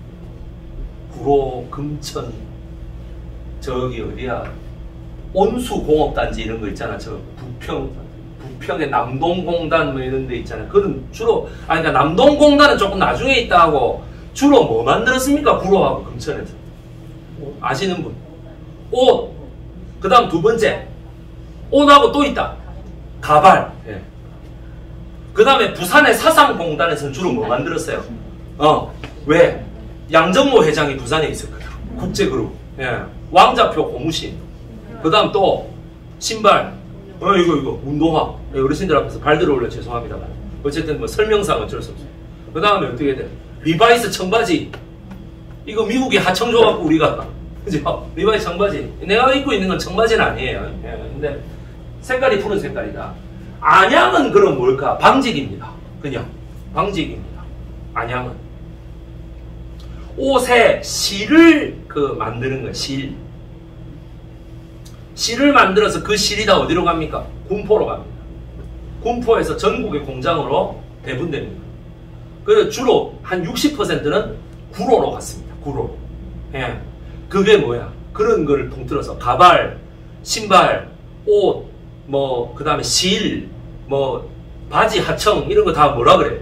구로, 금천, 저기 어디야, 온수공업단지 이런 거 있잖아. 저 부평의 남동공단 뭐 이런 데 있잖아요. 그건 주로, 그러니까 남동공단은 조금 나중에 있다 하고, 주로 뭐 만들었습니까? 구로하고 금천에서. 아시는 분? 옷. 그 다음 두 번째. 옷하고 또 있다. 가발. 예. 그 다음에 부산의 사상공단에서는 주로 뭐 만들었어요? 왜? 양정모 회장이 부산에 있었거든. 국제그룹. 예. 왕자표 고무신. 그 다음 또, 신발. 이거, 운동화. 예, 어르신들 앞에서 발 들어올려 죄송합니다만. 어쨌든 뭐 설명상 어쩔 수 없어요. 그 다음에 어떻게 돼? 리바이스 청바지. 이거 미국이 하청 줘갖고 우리가. 그죠? 리바이스 청바지. 내가 입고 있는 건 청바지는 아니에요. 예, 근데 색깔이 푸른 색깔이다. 안양은 그럼 뭘까? 방직입니다. 그냥. 방직입니다. 안양은. 옷에 실을 만드는 거예요. 실을 만들어서 그 실이 다 어디로 갑니까? 군포로 갑니다. 군포에서 전국의 공장으로 배분됩니다. 그래서 주로 한 60%는 구로로 갔습니다. 구로. 예. 그게 뭐야? 그런 걸 통틀어서 가발, 신발, 옷, 그 다음에 실, 바지, 하청, 이런 거 다 뭐라 그래?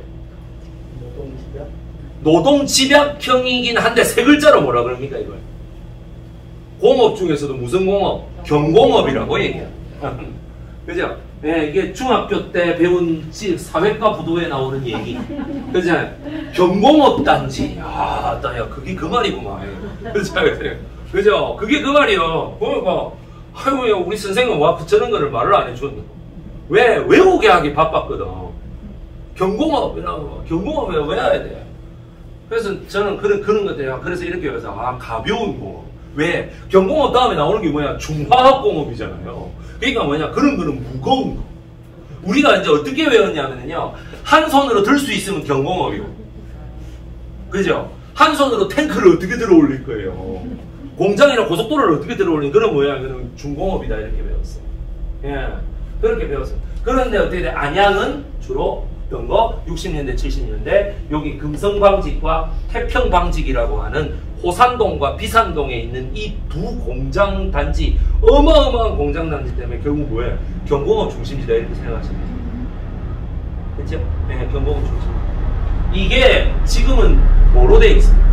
노동집약형이긴 한데 세 글자로 뭐라 그럽니까, 이걸? 공업 중에서도 무슨 공업? 경공업이라고 얘기해요. 그죠? 네, 이게 중학교 때 배운 사회과 부도에 나오는 얘기. 그죠? 경공업단지. 야, 그게 그 말이구만. 그죠? 그죠? 그게 그 말이요. 그러니까, 아이고, 우리 선생은 와, 저런 거를 말을 안 해줬노. 왜? 외우게 하기 바빴거든. 경공업이라고. 경공업을 외워야 돼. 그래서 저는 그런 것들이야. 그래서 이렇게 해서, 가벼운 공업. 왜? 경공업 다음에 나오는 게 뭐냐? 중화학공업이잖아요. 그러니까 뭐냐? 그런 거는 무거운 거. 우리가 이제 어떻게 외웠냐면요. 한 손으로 들 수 있으면 경공업이고. 그죠? 한 손으로 탱크를 어떻게 들어 올릴 거예요. 공장이나 고속도로를 어떻게 들어 올리는 그런 뭐야? 그런 중공업이다. 이렇게 배웠어요. 예. 그렇게 배웠어요. 그런데 어떻게 돼? 안양은 주로 어떤 거? 60년대, 70년대 여기 금성방직과 태평방직이라고 하는 호산동과 비산동에 있는 이 두 공장 단지, 어마어마한 공장 단지 때문에 결국 뭐예요? 경공업 중심지다 이렇게 생각하시면 돼요. 그렇죠? 네, 경공업 중심. 이게 지금은 뭐로 되어 있습니다?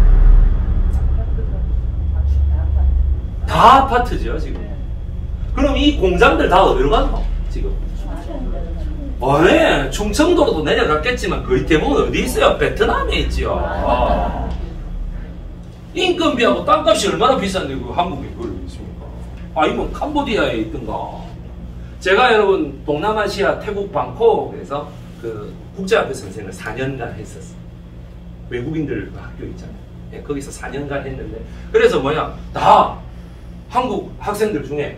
다 아파트죠, 지금. 그럼 이 공장들 다 어디로 갔노? 지금. 네, 충청도로도 내려갔겠지만 거의 대부분 어디 있어요? 베트남에 있지요. 인건비하고 땅값이 얼마나 비싼데 그 한국에 그걸 있습니까? 이건 캄보디아에 있던가. 제가 여러분 동남아시아 태국 방콕에서 그 국제학교 선생을 4년간 했었어요. 외국인들 학교 있잖아요. 예, 거기서 4년간 했는데 그래서 뭐야 다 한국 학생들 중에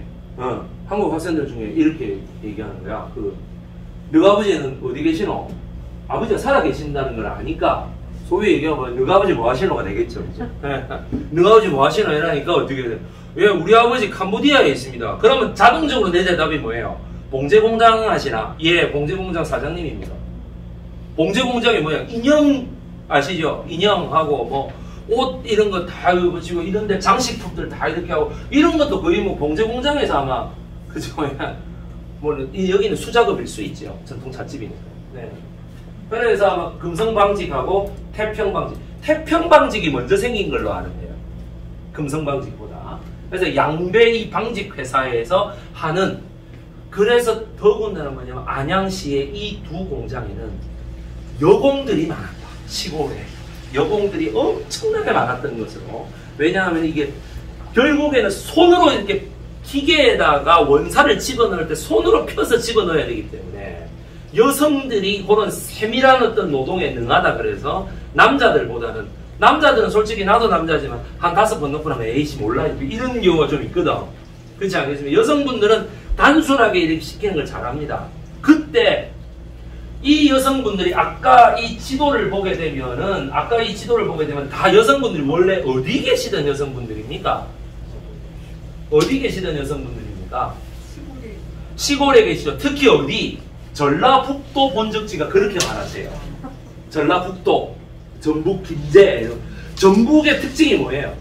이렇게 얘기하는 거야. 너희 아버지는 어디 계시노? 아버지가 살아 계신다는 걸 아니까 소위 얘기하면 너희 아버지 뭐 하시노가 되겠죠. 그죠? 너희 아버지 뭐 하시노? 이러니까 어떻게 돼? 왜 우리 아버지 캄보디아에 있습니다. 그러면 자동적으로 내 대답이 뭐예요? 봉제공장 하시나? 예, 봉제공장 사장님입니다. 봉제공장이 뭐야? 인형 아시죠? 인형하고 옷 이런 거 다 입으시고 이런데 장식품들 다 이렇게 하고 이런 것도 거의 봉제공장에서 아마 그죠? 여기는 수작업일 수 있죠. 전통 찻집이니까. 네. 그래서 아마 금성방직하고 태평방직. 태평방직이 먼저 생긴 걸로 아는데요. 금성방직보다. 그래서 양배이 방직 회사에서 하는 그래서 더군다나 뭐냐면 안양시의 이 두 공장에는 여공들이 많았다. 시골에. 여공들이 엄청나게 많았던 것으로. 왜냐하면 이게 결국에는 손으로 이렇게 기계에다가 원사를 집어넣을 때 손으로 펴서 집어넣어야 되기 때문에 여성들이 그런 세밀한 어떤 노동에 능하다 그래서 남자들보다는, 남자들은 솔직히 나도 남자지만 한 5번 넣고 나면 에이씨 몰라 이런 경우가 좀 있거든. 그렇지 않겠습니까? 여성분들은 단순하게 이렇게 시키는 걸 잘합니다. 그때 이 여성분들이 아까 이 지도를 보게 되면 다 여성분들이 원래 어디 계시던 여성분들입니까? 어디 계시던 여성분들입니까? 시골에 계시죠. 특히 어디? 전라북도 본적지가 그렇게 많았어요. 전라북도, 전북, 김제. 전북의 특징이 뭐예요?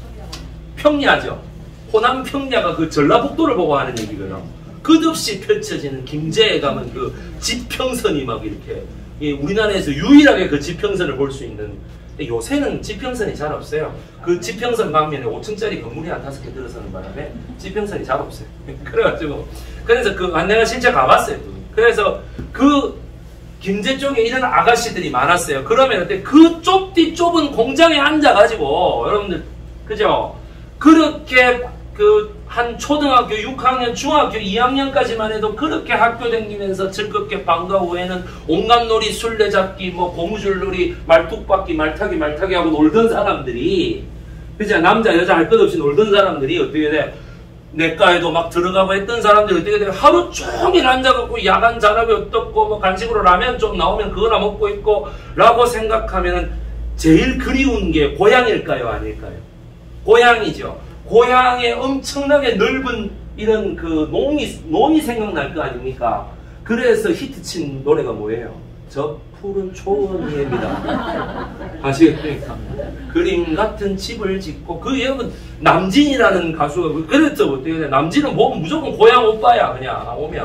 평야죠. 호남 평야가 그 전라북도를 보고 하는 얘기거든. 끝없이 펼쳐지는 김제에 가면 그 지평선이 막 이렇게, 우리나라에서 유일하게 그 지평선을 볼 수 있는, 요새는 지평선이 잘 없어요. 그 지평선 방면에 5층짜리 건물이 한 5개 들어서는 바람에 지평선이 잘 없어요. 그래가지고, 그래서 내가 진짜 가봤어요. 그래서 그 김제 쪽에 이런 아가씨들이 많았어요. 그러면 그때 그 좁은 공장에 앉아가지고, 여러분들, 그죠? 그렇게 한 초등학교 6학년, 중학교 2학년까지만 해도 그렇게 학교 다니면서 즐겁게 방과 후에는 온갖 놀이, 술래잡기, 뭐 고무줄놀이, 말뚝박기, 말타기 하고 놀던 사람들이, 그죠? 남자, 여자 할 것 없이 놀던 사람들이 어떻게 돼? 내과에도 막 들어가고 했던 사람들이 어떻게 돼? 하루 종일 앉아갖고 야간 잔업이 어떻고, 뭐 간식으로 라면 좀 나오면 그거나 먹고 있고, 라고 생각하면 제일 그리운 게 고향일까요? 아닐까요? 고향이죠. 고향에 엄청나게 넓은 이런 그 논이 생각날 거 아닙니까? 그래서 히트친 노래가 뭐예요? 저 푸른 초원 위에입니다. 아시겠습니까? 그림 같은 집을 짓고, 여러분 남진이라는 가수가 그랬죠. 어떻게 돼? 남진은 뭐 무조건 고향 오빠야 그냥 오면.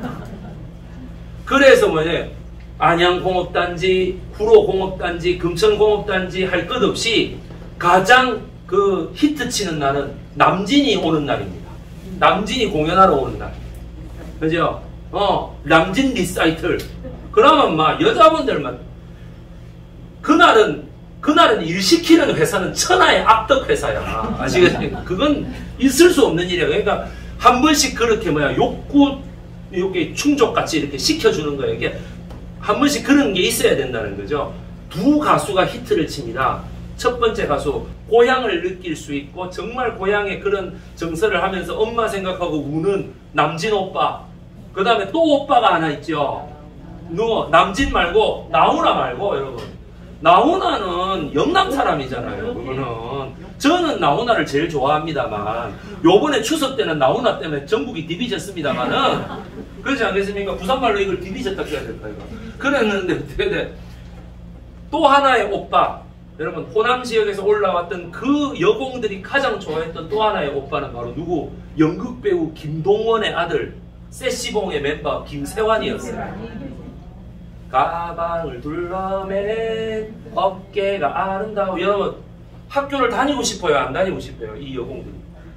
그래서 뭐냐? 안양공업단지, 구로공업단지, 금천공업단지 할 것 없이 가장 그 히트치는 날은 남진이 오는 날입니다. 남진이 공연하러 오는 날. 그죠? 남진 리사이틀. 그러면 막 여자분들만 그날은 일 시키는 회사는 천하의 악덕 회사야. 아시겠습니까? 그건 있을 수 없는 일이야. 그러니까 한 번씩 그렇게 욕구 이렇게 충족같이 이렇게 시켜주는 거예요. 이게 한 번씩 그런 게 있어야 된다는 거죠. 두 가수가 히트를 칩니다. 첫 번째 가수, 고향을 느낄 수 있고 정말 고향의 그런 정서를 하면서 엄마 생각하고 우는 남진 오빠. 그 다음에 또 오빠가 하나 있죠. 남진 말고 나훈아 말고 여러분. 나훈아는 영남 사람이잖아요. 그거는. 저는 나훈아를 제일 좋아합니다만 요번에 추석 때는 나훈아 때문에 전국이 디비졌습니다만은 그렇지 않겠습니까? 부산말로 이걸 디비졌다 해야 될까요? 그랬는데 어떻게 돼? 또 하나의 오빠. 여러분 호남 지역에서 올라왔던 그 여공들이 가장 좋아했던 또 하나의 오빠는 바로 누구? 연극배우 김동원의 아들 세시봉의 멤버 김세환이었어요. 가방을 둘러맨 어깨가 아름다워. 여러분 학교를 다니고 싶어요? 안 다니고 싶어요? 이 여공들이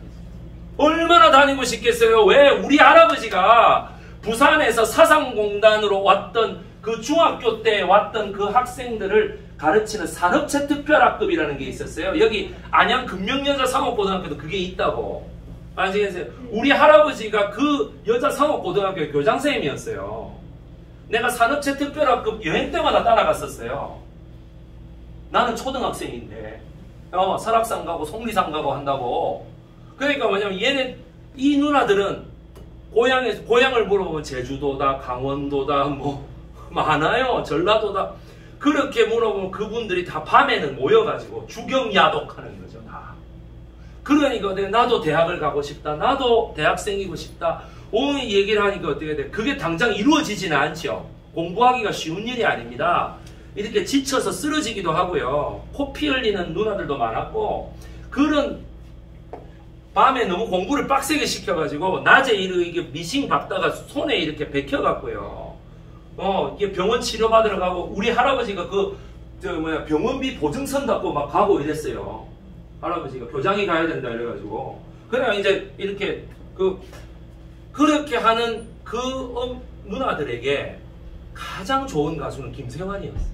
얼마나 다니고 싶겠어요? 왜? 우리 할아버지가 부산에서 사상공단으로 왔던 그 중학교 때 왔던 그 학생들을 가르치는 산업체특별학급이라는 게 있었어요. 여기 안양 금명여자상업고등학교도 그게 있다고. 아시겠어요? 우리 할아버지가 그 여자상업고등학교 교장선생님이었어요. 내가 산업체특별학급 여행 때마다 따라갔었어요. 나는 초등학생인데 설악산 가고 속리산 가고 한다고. 그러니까 뭐냐면 이 누나들은 고향을 물어보면 제주도다, 강원도다, 뭐 많아요. 전라도다. 그렇게 물어보면 그분들이 다 밤에는 모여가지고 주경야독하는 거죠. 다. 그러니까 나도 대학을 가고 싶다. 나도 대학생이고 싶다. 이 얘기를 하니까 어떻게 돼? 그게 당장 이루어지지는 않죠. 공부하기가 쉬운 일이 아닙니다. 이렇게 지쳐서 쓰러지기도 하고요. 코피 흘리는 누나들도 많았고 그런 밤에 너무 공부를 빡세게 시켜가지고 낮에 이렇게 미싱 박다가 손에 이렇게 베껴갖고요. 이게 병원 치료받으러 가고 우리 할아버지가 병원비 보증선 받고 막 가고 이랬어요. 할아버지가 교장이 가야 된다 이래가지고. 그래 이제 이렇게 그렇게 하는 누나들에게 가장 좋은 가수는 김세환이었어요.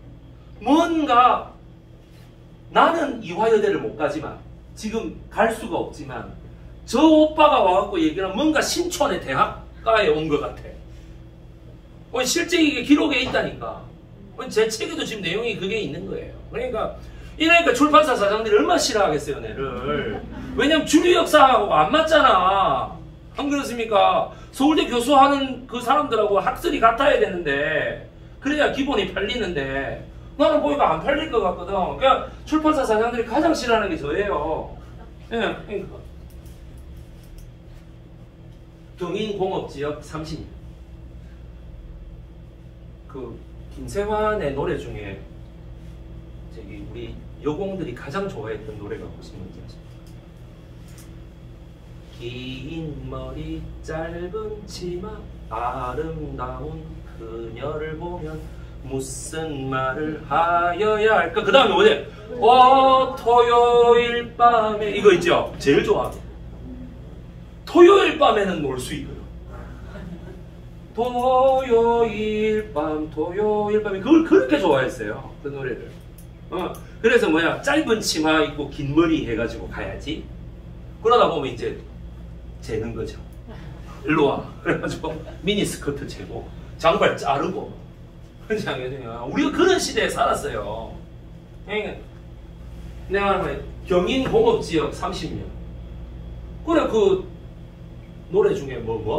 뭔가 나는 이화여대를 못 가지만 지금 갈 수가 없지만 저 오빠가 와갖고 얘기하면 뭔가 신촌의 대학가에 온 것 같아. 실제 이게 기록에 있다니까. 제 책에도 지금 내용이 그게 있는 거예요. 그러니까 출판사 사장들이 얼마나 싫어하겠어요, 얘를. 왜냐면 주류 역사하고 안 맞잖아. 안 그렇습니까? 서울대 교수하는 그 사람들하고 학설이 같아야 되는데, 그래야 기본이 팔리는데, 나는 보니까 안 팔릴 것 같거든. 그러니까 출판사 사장들이 가장 싫어하는 게 저예요. 예, 그러니까. 경인공업지역 30년. 그 김세환의 노래 중에 저기 우리 여공들이 가장 좋아했던 노래가 무슨 뭔지 아십니까? 긴 머리 짧은 치마 아름다운 그녀를 보면 무슨 말을 하여야 할까? 그 다음에 뭐지? 토요일 밤에 이거 있죠? 제일 좋아합니다. 토요일 밤에는 놀 수 있고요. 토요일 밤에 그걸 그렇게 좋아했어요. 그 노래를. 그래서 뭐야 짧은 치마 입고 긴 머리 해가지고 가야지. 그러다 보면 이제 재는 거죠. 일로 와. 그래가지고 미니스커트 재고 장발 자르고. 우리가 그런 시대에 살았어요. 내가 경인공업지역 30년. 그래 그 노래 중에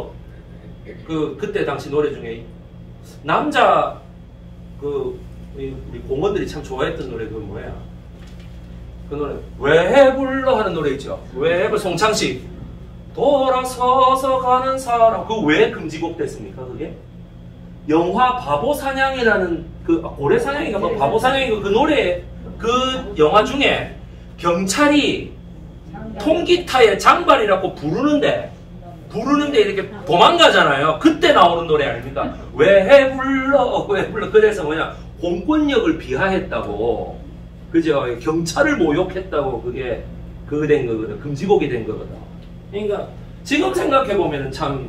그때 당시 노래 중에 남자 우리 공원들이 참 좋아했던 노래 그 뭐야? 그 노래 왜 불러 하는 노래 있죠? 왜 불러 송창식 돌아서서 가는 사람 그 왜 금지곡 됐습니까 그게? 영화 바보사냥이라는 그 고래사냥인가 뭐 바보사냥인가 그 노래 그 영화 중에 경찰이 통기타에 장발이라고 부르는데 이렇게 도망가잖아요. 그때 나오는 노래 아닙니까? 왜 불러 그래서 뭐냐 공권력을 비하했다고 그죠? 경찰을 모욕했다고 그게 그거 된 거거든. 금지곡이 된 거거든. 그러니까 지금 생각해보면 참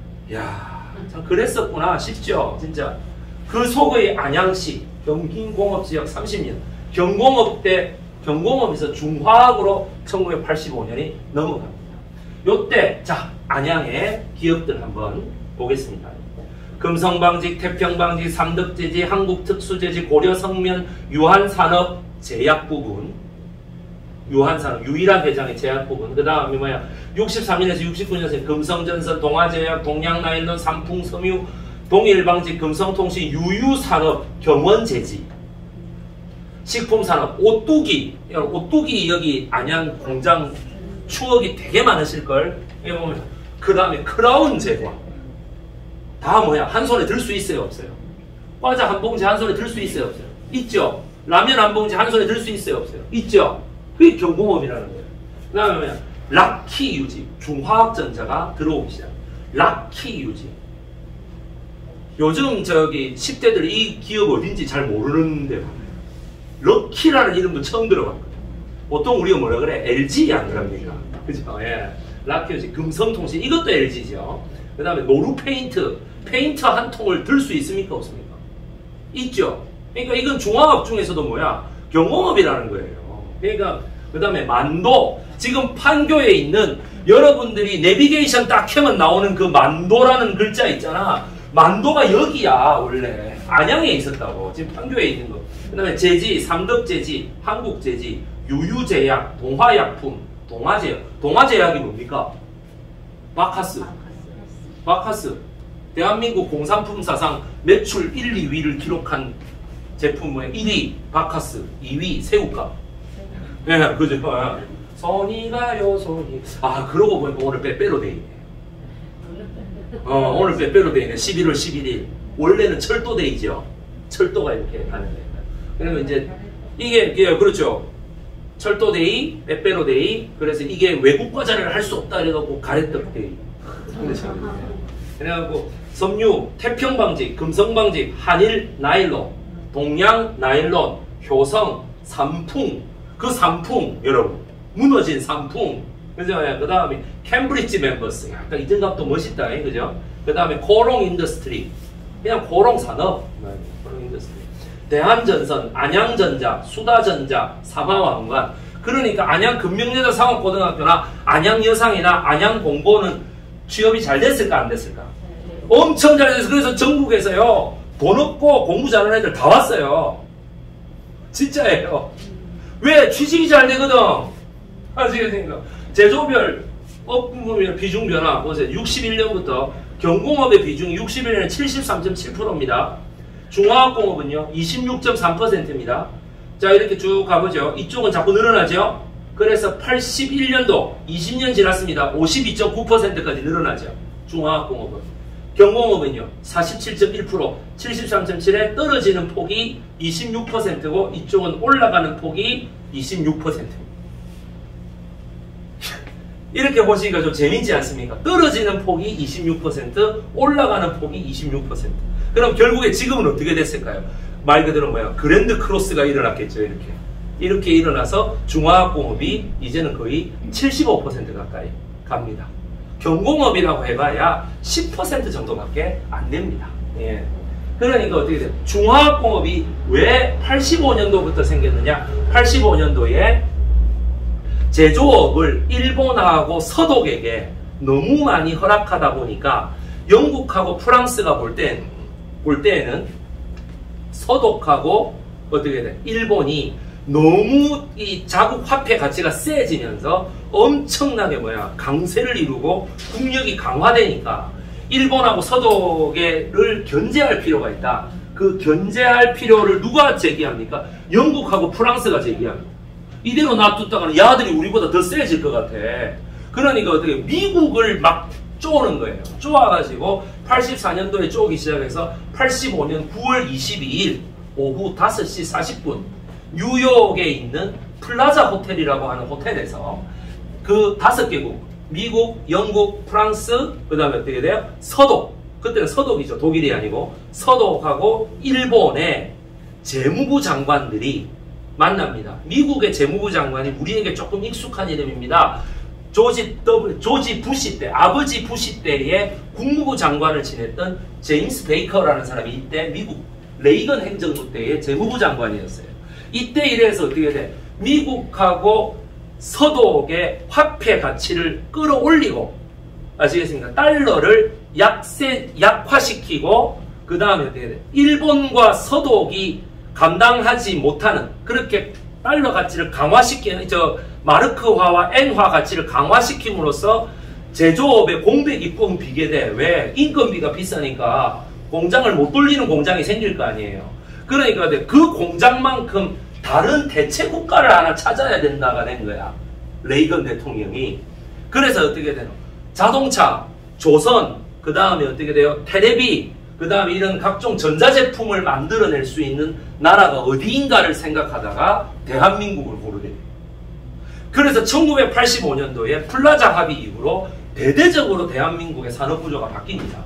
그랬었구나 싶죠. 진짜 그 속의 안양시 경인공업지역 30년 경공업에서 중화학으로 1985년이 넘어갑니다. 요때 자 안양의 기업들 한번 보겠습니다. 금성방직, 태평방직, 삼덕재지, 한국특수재지, 고려성면, 유한산업제약부분 유한산업, 유일한 회장의 제약부분 그 다음에 뭐야 63년에서 69년생 금성전선, 동아제약, 동양나일론, 삼풍섬유, 동일방직, 금성통신, 유유산업, 경원재지 식품산업, 오뚜기 여기 안양 공장 추억이 되게 많으실걸. 여기 보면 그 다음에 크라운 제과 다 뭐야 한 손에 들 수 있어요 없어요? 과자 한 봉지 한 손에 들 수 있어요 없어요? 있죠. 라면 한 봉지 한 손에 들 수 있어요 없어요? 있죠. 그게 경공업이라는 거예요. 그 다음에 뭐야 락키 유지 중화학전자가 들어오기 시작. 락키 유지 요즘 저기 10대들 이 기업 어딘지 잘 모르는데 럭키라는 이름도 처음 들어봤거든. 보통 우리가 뭐라 그래? LG 안 그럽니까? 그죠? 예. 락키유지, 금성통신 이것도 LG죠. 그 다음에 노루페인트 페인트 한 통을 들 수 있습니까? 없습니까? 있죠. 그러니까 이건 중화업 중에서도 뭐야? 경공업이라는 거예요. 그러니까 그 다음에 만도 지금 판교에 있는 여러분들이 내비게이션 딱 켜면 나오는 그 만도라는 글자 있잖아. 만도가 여기야 원래 안양에 있었다고. 지금 판교에 있는 거. 그 다음에 제지, 삼덕제지, 한국제지, 유유제약, 동화약품, 동화제약이 뭡니까? 바카스. 대한민국 공산품 사상 매출 1, 2위를 기록한 제품의 1위 바카스, 2위 새우깡. 네, 그죠? 손이 가요, 손이. 아, 그러고 보니까 오늘 빼빼로 데이네. 오늘 빼빼로 데이네. 11월 11일. 원래는 철도 데이죠. 철도가 이렇게 가는 데요. 그러면 이제 이게 그렇죠. 철도 데이, 빼빼로 데이. 그래서 이게 외국 과자를 할 수 없다 이래갖고 가래떡 데이. 그래갖고 섬유, 태평방직, 금성방직, 한일 나일론, 동양 나일론, 효성, 삼풍. 그 삼풍 여러분 무너진 삼풍. 그죠? 그 다음에 캠브리지 멤버스. 약간 이등갑도 멋있다. 그죠? 그 다음에 고롱 인더스트리. 그냥 고롱 산업. 고롱 인더스트리. 대한전선, 안양전자, 수다전자, 사마왕관. 그러니까 안양금명여자 상업고등학교나 안양여상이나 안양공고는 취업이 잘 됐을까 안 됐을까? 엄청 잘 됐어요. 그래서 전국에서요 돈 없고 공부 잘하는 애들 다 왔어요. 진짜예요. 왜? 취직이 잘 되거든. 아시겠습니까? 제조별 업무별 비중 변화 보세요. 61년부터 경공업의 비중이 61년에 73.7%입니다. 중화학공업은요 26.3%입니다. 자 이렇게 쭉 가보죠. 이쪽은 자꾸 늘어나죠. 그래서 81년도 20년 지났습니다. 52.9%까지 늘어나죠. 중화학공업은. 경공업은요 47.1% 73.7에 떨어지는 폭이 26%고 이쪽은 올라가는 폭이 26%입니다. 이렇게 보시니까 좀 재밌지 않습니까? 떨어지는 폭이 26%, 올라가는 폭이 26%. 그럼 결국에 지금은 어떻게 됐을까요? 말 그대로 뭐야? 그랜드 크로스가 일어났겠죠, 이렇게. 이렇게 일어나서 중화학공업이 이제는 거의 75% 가까이 갑니다. 경공업이라고 해봐야 10% 정도밖에 안 됩니다. 예. 그러니까 어떻게 돼요? 중화학공업이 왜 85년도부터 생겼느냐? 85년도에 제조업을 일본하고 서독에게 너무 많이 허락하다 보니까 영국하고 프랑스가 볼 때에는 서독하고 어떻게 돼? 일본이 너무 이 자국 화폐 가치가 세지면서 엄청나게 강세를 이루고 국력이 강화되니까 일본하고 서독을 견제할 필요가 있다. 그 견제할 필요를 누가 제기합니까? 영국하고 프랑스가 제기합니다. 이대로 놔뒀다가는 야들이 우리보다 더 세질 것 같아. 그러니까 어떻게 미국을 막 쪼는 거예요. 쪼아가지고 84년도에 쪼기 시작해서 85년 9월 22일 오후 5시 40분 뉴욕에 있는 플라자 호텔이라고 하는 호텔에서 그 5개국 미국, 영국, 프랑스, 그 다음에 어떻게 돼요? 서독. 그때는 서독이죠. 독일이 아니고 서독하고 일본의 재무부 장관들이 만납니다. 미국의 재무부 장관이 우리에게 조금 익숙한 이름입니다. 조지 부시 때, 아버지 부시 때의 국무부 장관을 지냈던 제임스 베이커라는 사람이 이때 미국 레이건 행정부 때의 재무부 장관이었어요. 이때 이래서 어떻게 돼? 미국하고 서독의 화폐 가치를 끌어올리고, 아시겠습니까? 달러를 약화시키고, 그 다음에 어떻게 돼? 일본과 서독이 감당하지 못하는, 그렇게 달러 가치를 강화시키는, 마르크화와 엔화 가치를 강화시킴으로써 제조업의 공백이 뿜 비게 돼. 왜? 인건비가 비싸니까 공장을 못 돌리는 공장이 생길 거 아니에요. 그러니까 그 공장만큼 다른 대체 국가를 하나 찾아야 된다가 된 거야. 레이건 대통령이. 그래서 어떻게 되노? 자동차, 조선, 그 다음에 어떻게 돼요? 테레비, 그 다음에 이런 각종 전자제품을 만들어낼 수 있는 나라가 어디인가를 생각하다가 대한민국을 고르게 돼요. 그래서 1985년도에 플라자 합의 이후로 대대적으로 대한민국의 산업구조가 바뀝니다.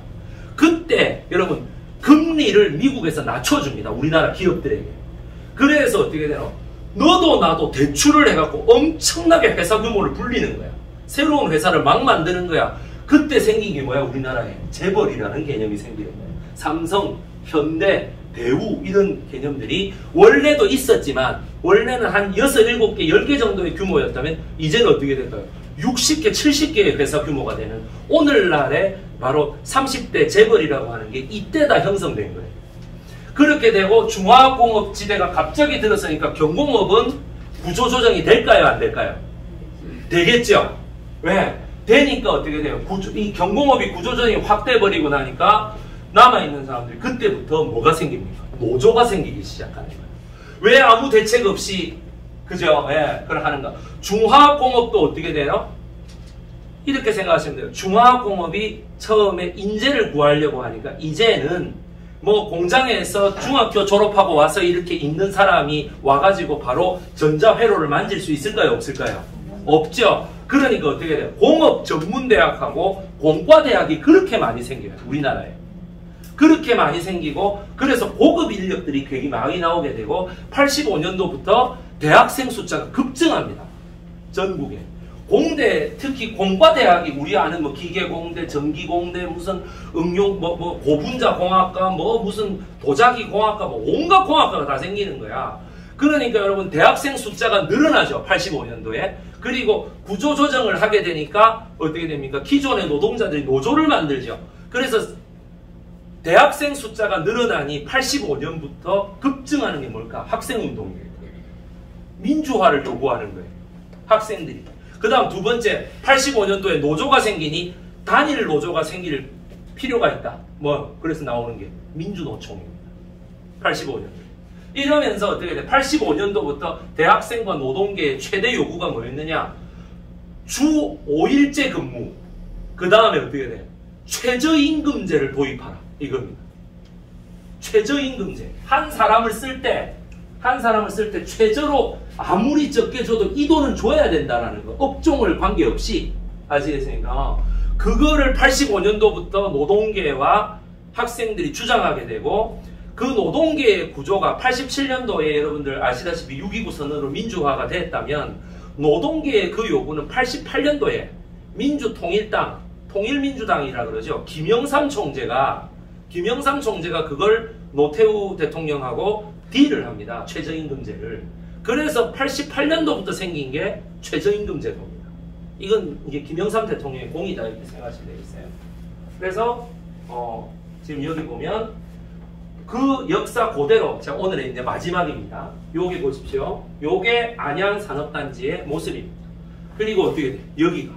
그때 여러분 금리를 미국에서 낮춰줍니다. 우리나라 기업들에게. 그래서 어떻게 되노? 너도 나도 대출을 해갖고 엄청나게 회사 규모를 불리는 거야. 새로운 회사를 막 만드는 거야. 그때 생긴 게 뭐야? 우리나라에 재벌이라는 개념이 생기는 거야. 삼성, 현대, 대우 이런 개념들이 원래도 있었지만 원래는 한 6, 7개, 10개 정도의 규모였다면 이제는 어떻게 될까요? 60개, 70개의 회사 규모가 되는 오늘날의 바로 30대 재벌이라고 하는 게 이때다 형성된 거예요. 그렇게 되고 중화공업지대가 갑자기 들어서니까 경공업은 구조조정이 될까요? 안 될까요? 되겠죠? 왜? 되니까 어떻게 돼요? 이 경공업이 구조조정이 확 돼버리고 나니까 남아있는 사람들이 그때부터 뭐가 생깁니까? 노조가 생기기 시작하는 거예요. 왜 아무 대책 없이 그죠? 예, 그걸 하는가? 중화공업도 어떻게 돼요? 이렇게 생각하시면 돼요. 중화공업이 처음에 인재를 구하려고 하니까 이제는 뭐 공장에서 중학교 졸업하고 와서 이렇게 있는 사람이 와가지고 바로 전자회로를 만질 수 있을까요? 없을까요? 없죠. 그러니까 어떻게 돼요? 공업전문대학하고 공과대학이 그렇게 많이 생겨요. 우리나라에. 그렇게 많이 생기고 그래서 고급 인력들이 굉장히 많이 나오게 되고 85년도부터 대학생 숫자가 급증합니다. 전국에. 공대, 특히 공과대학이 우리 아는 뭐 기계공대, 전기공대, 무슨 응용, 고분자공학과, 무슨 도자기공학과, 온갖 공학과가 다 생기는 거야. 그러니까 여러분 대학생 숫자가 늘어나죠. 85년도에. 그리고 구조조정을 하게 되니까 어떻게 됩니까? 기존의 노동자들이 노조를 만들죠. 그래서 대학생 숫자가 늘어나니 85년부터 급증하는 게 뭘까? 학생운동이에요. 민주화를 요구하는 거예요. 학생들이. 그 다음 두 번째, 85년도에 노조가 생기니 단일 노조가 생길 필요가 있다. 뭐 그래서 나오는 게 민주노총입니다. 85년도. 이러면서 어떻게 돼? 85년도부터 대학생과 노동계의 최대 요구가 뭐였느냐? 주 5일제 근무. 그 다음에 어떻게 돼? 최저임금제를 도입하라. 이겁니다. 최저임금제. 한 사람을 쓸 때 최저로 아무리 적게 줘도 이 돈은 줘야 된다라는 거. 업종을 관계없이. 아시겠습니까? 그거를 85년도부터 노동계와 학생들이 주장하게 되고, 그 노동계의 구조가 87년도에 여러분들 아시다시피 6.29 선언으로 민주화가 됐다면, 노동계의 그 요구는 88년도에 민주통일당, 통일민주당이라 그러죠. 김영삼 총재가 그걸 노태우 대통령하고 딜을 합니다. 최저임금제를. 그래서 88년도부터 생긴 게 최저임금제도입니다. 이건 이게 김영삼 대통령의 공이다 이렇게 생각하시면 되겠어요. 그래서 지금 여기 보면 그 역사 그대로, 제가 오늘의 이제 마지막입니다. 요게 보십시오. 요게 안양산업단지의 모습입니다. 그리고 어떻게 돼? 여기가.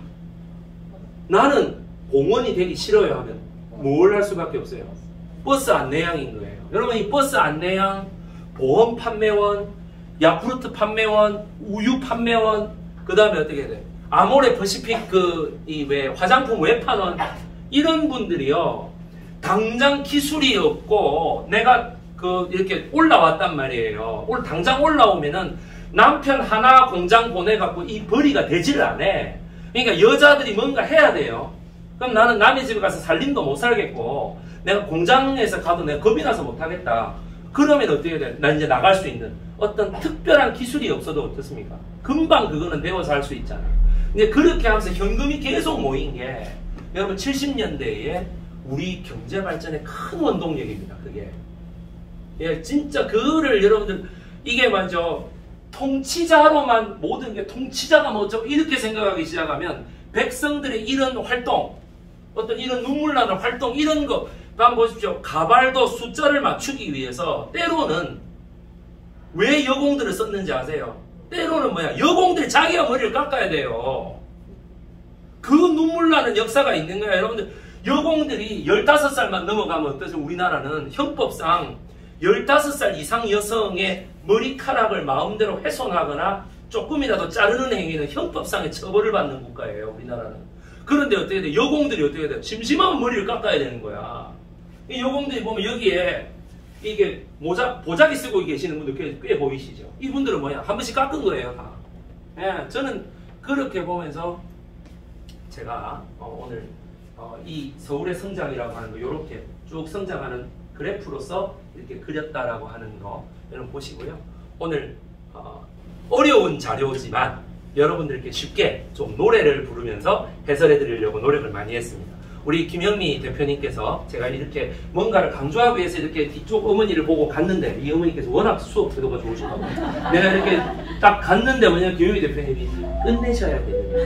나는 공원이 되기 싫어요 하면 뭘 할 수밖에 없어요? 버스 안내양인 거예요. 여러분, 이 버스 안내양, 보험 판매원, 야쿠르트 판매원, 우유 판매원, 그 다음에 어떻게 돼? 아모레 퍼시픽 왜 화장품 외판원, 이런 분들이요. 당장 기술이 없고 내가 이렇게 올라왔단 말이에요. 당장 올라오면은 남편 하나 공장 보내갖고 이 벌이가 되지를 않아. 그러니까 여자들이 뭔가 해야 돼요. 그럼 나는 남의 집에 가서 살림도 못 살겠고, 내가 공장에서 가도 내가 겁이 나서 못 하겠다. 그러면 어떻게 돼? 나 이제 나갈 수 있는 어떤 특별한 기술이 없어도 어떻습니까? 금방 그거는 배워서 할 수 있잖아. 근데 그렇게 하면서 현금이 계속 모인 게 여러분 70년대에 우리 경제 발전의 큰 원동력입니다. 그게. 예, 진짜 그거를 여러분들 이게 먼저 통치자로만 모든 게 통치자가 뭐 어쩌고 이렇게 생각하기 시작하면 백성들의 이런 활동, 어떤 이런 눈물 나는 활동 이런 거 한번 보십시오. 가발도 숫자를 맞추기 위해서 때로는 왜 여공들을 썼는지 아세요? 때로는 뭐야? 여공들이 자기가 머리를 깎아야 돼요. 그 눈물 나는 역사가 있는 거야. 여러분들, 여공들이 15살만 넘어가면 어떠죠? 우리나라는 형법상 15살 이상 여성의 머리카락을 마음대로 훼손하거나 조금이라도 자르는 행위는 형법상의 처벌을 받는 국가예요. 우리나라는. 그런데 어떻게 돼? 여공들이 어떻게 돼? 심심하면 머리를 깎아야 되는 거야. 이 여공들이 보면 여기에 이게 보자기 쓰고 계시는 분들 꽤 보이시죠? 이분들은 뭐야? 한 번씩 깎은 거예요, 다. 예, 저는 그렇게 보면서 제가 오늘 이 서울의 성장이라고 하는 거 이렇게 쭉 성장하는 그래프로서 이렇게 그렸다라고 하는 거 여러분 보시고요. 오늘 어려운 자료지만 여러분들께 쉽게 좀 노래를 부르면서 해설해 드리려고 노력을 많이 했습니다. 우리 김영미 대표님께서 제가 이렇게 뭔가를 강조하기 위해서 이렇게 뒤쪽 어머니를 보고 갔는데, 이 어머니께서 워낙 수업 태도가 좋으시다고 내가 이렇게 딱 갔는데 뭐냐, 김영미 대표님이 끝내셔야 돼요.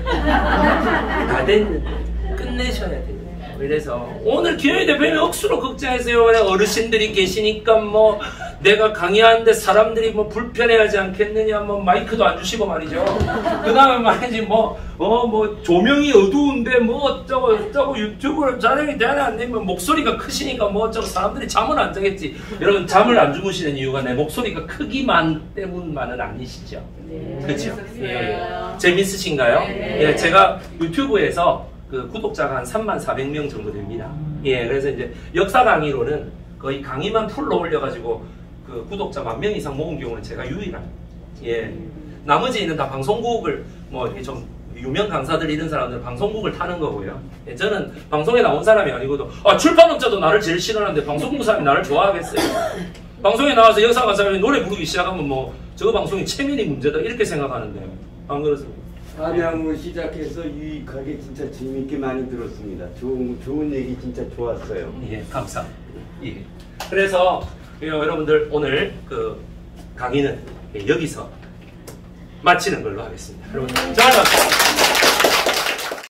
다 됐는데 끝내셔야 돼요. 그래서 오늘 김영미 대표님이 억수로 걱정했어요. 어르신들이 계시니까 뭐 내가 강의하는데 사람들이 뭐 불편해하지 않겠느냐, 뭐 마이크도 안 주시고 말이죠. 그 다음에 말이지 뭐 조명이 어두운데 뭐 어쩌고 유튜브를 촬영이 되나 안 되면 목소리가 크시니까 뭐 어쩌고 사람들이 잠을 안 자겠지. 여러분, 잠을 안 주무시는 이유가 내 목소리가 크기만 때문만은 아니시죠? 네. 그렇죠? 예. 재밌으신가요? 네. 예, 제가 유튜브에서 그 구독자가 한 34,000명 정도 됩니다. 예, 그래서 이제 역사 강의로는 거의 강의만 풀로 올려가지고 그 구독자 10,000명 이상 모은 경우는 제가 유일합니다. 예. 나머지는 다 방송국을 뭐 이렇게 좀 유명 강사들 이런 사람들은 방송국을 타는 거고요. 예, 저는 방송에 나온 사람이 아니고도 출판업자도 나를 제일 싫어하는데 방송국 사람이 나를 좋아하겠어요. 방송에 나와서 역사 강사님이 노래 부르기 시작하면 뭐 저 방송이 체면이 문제다 이렇게 생각하는데요. 안 그렇습니까? 한양을 시작해서 유익하게 진짜 재미있게 많이 들었습니다. 좋은 얘기 진짜 좋았어요. 예, 감사합니다. 예. 그래서 여러분들 오늘 그 강의는 여기서 마치는 걸로 하겠습니다. 여러분 잘 봤습니다.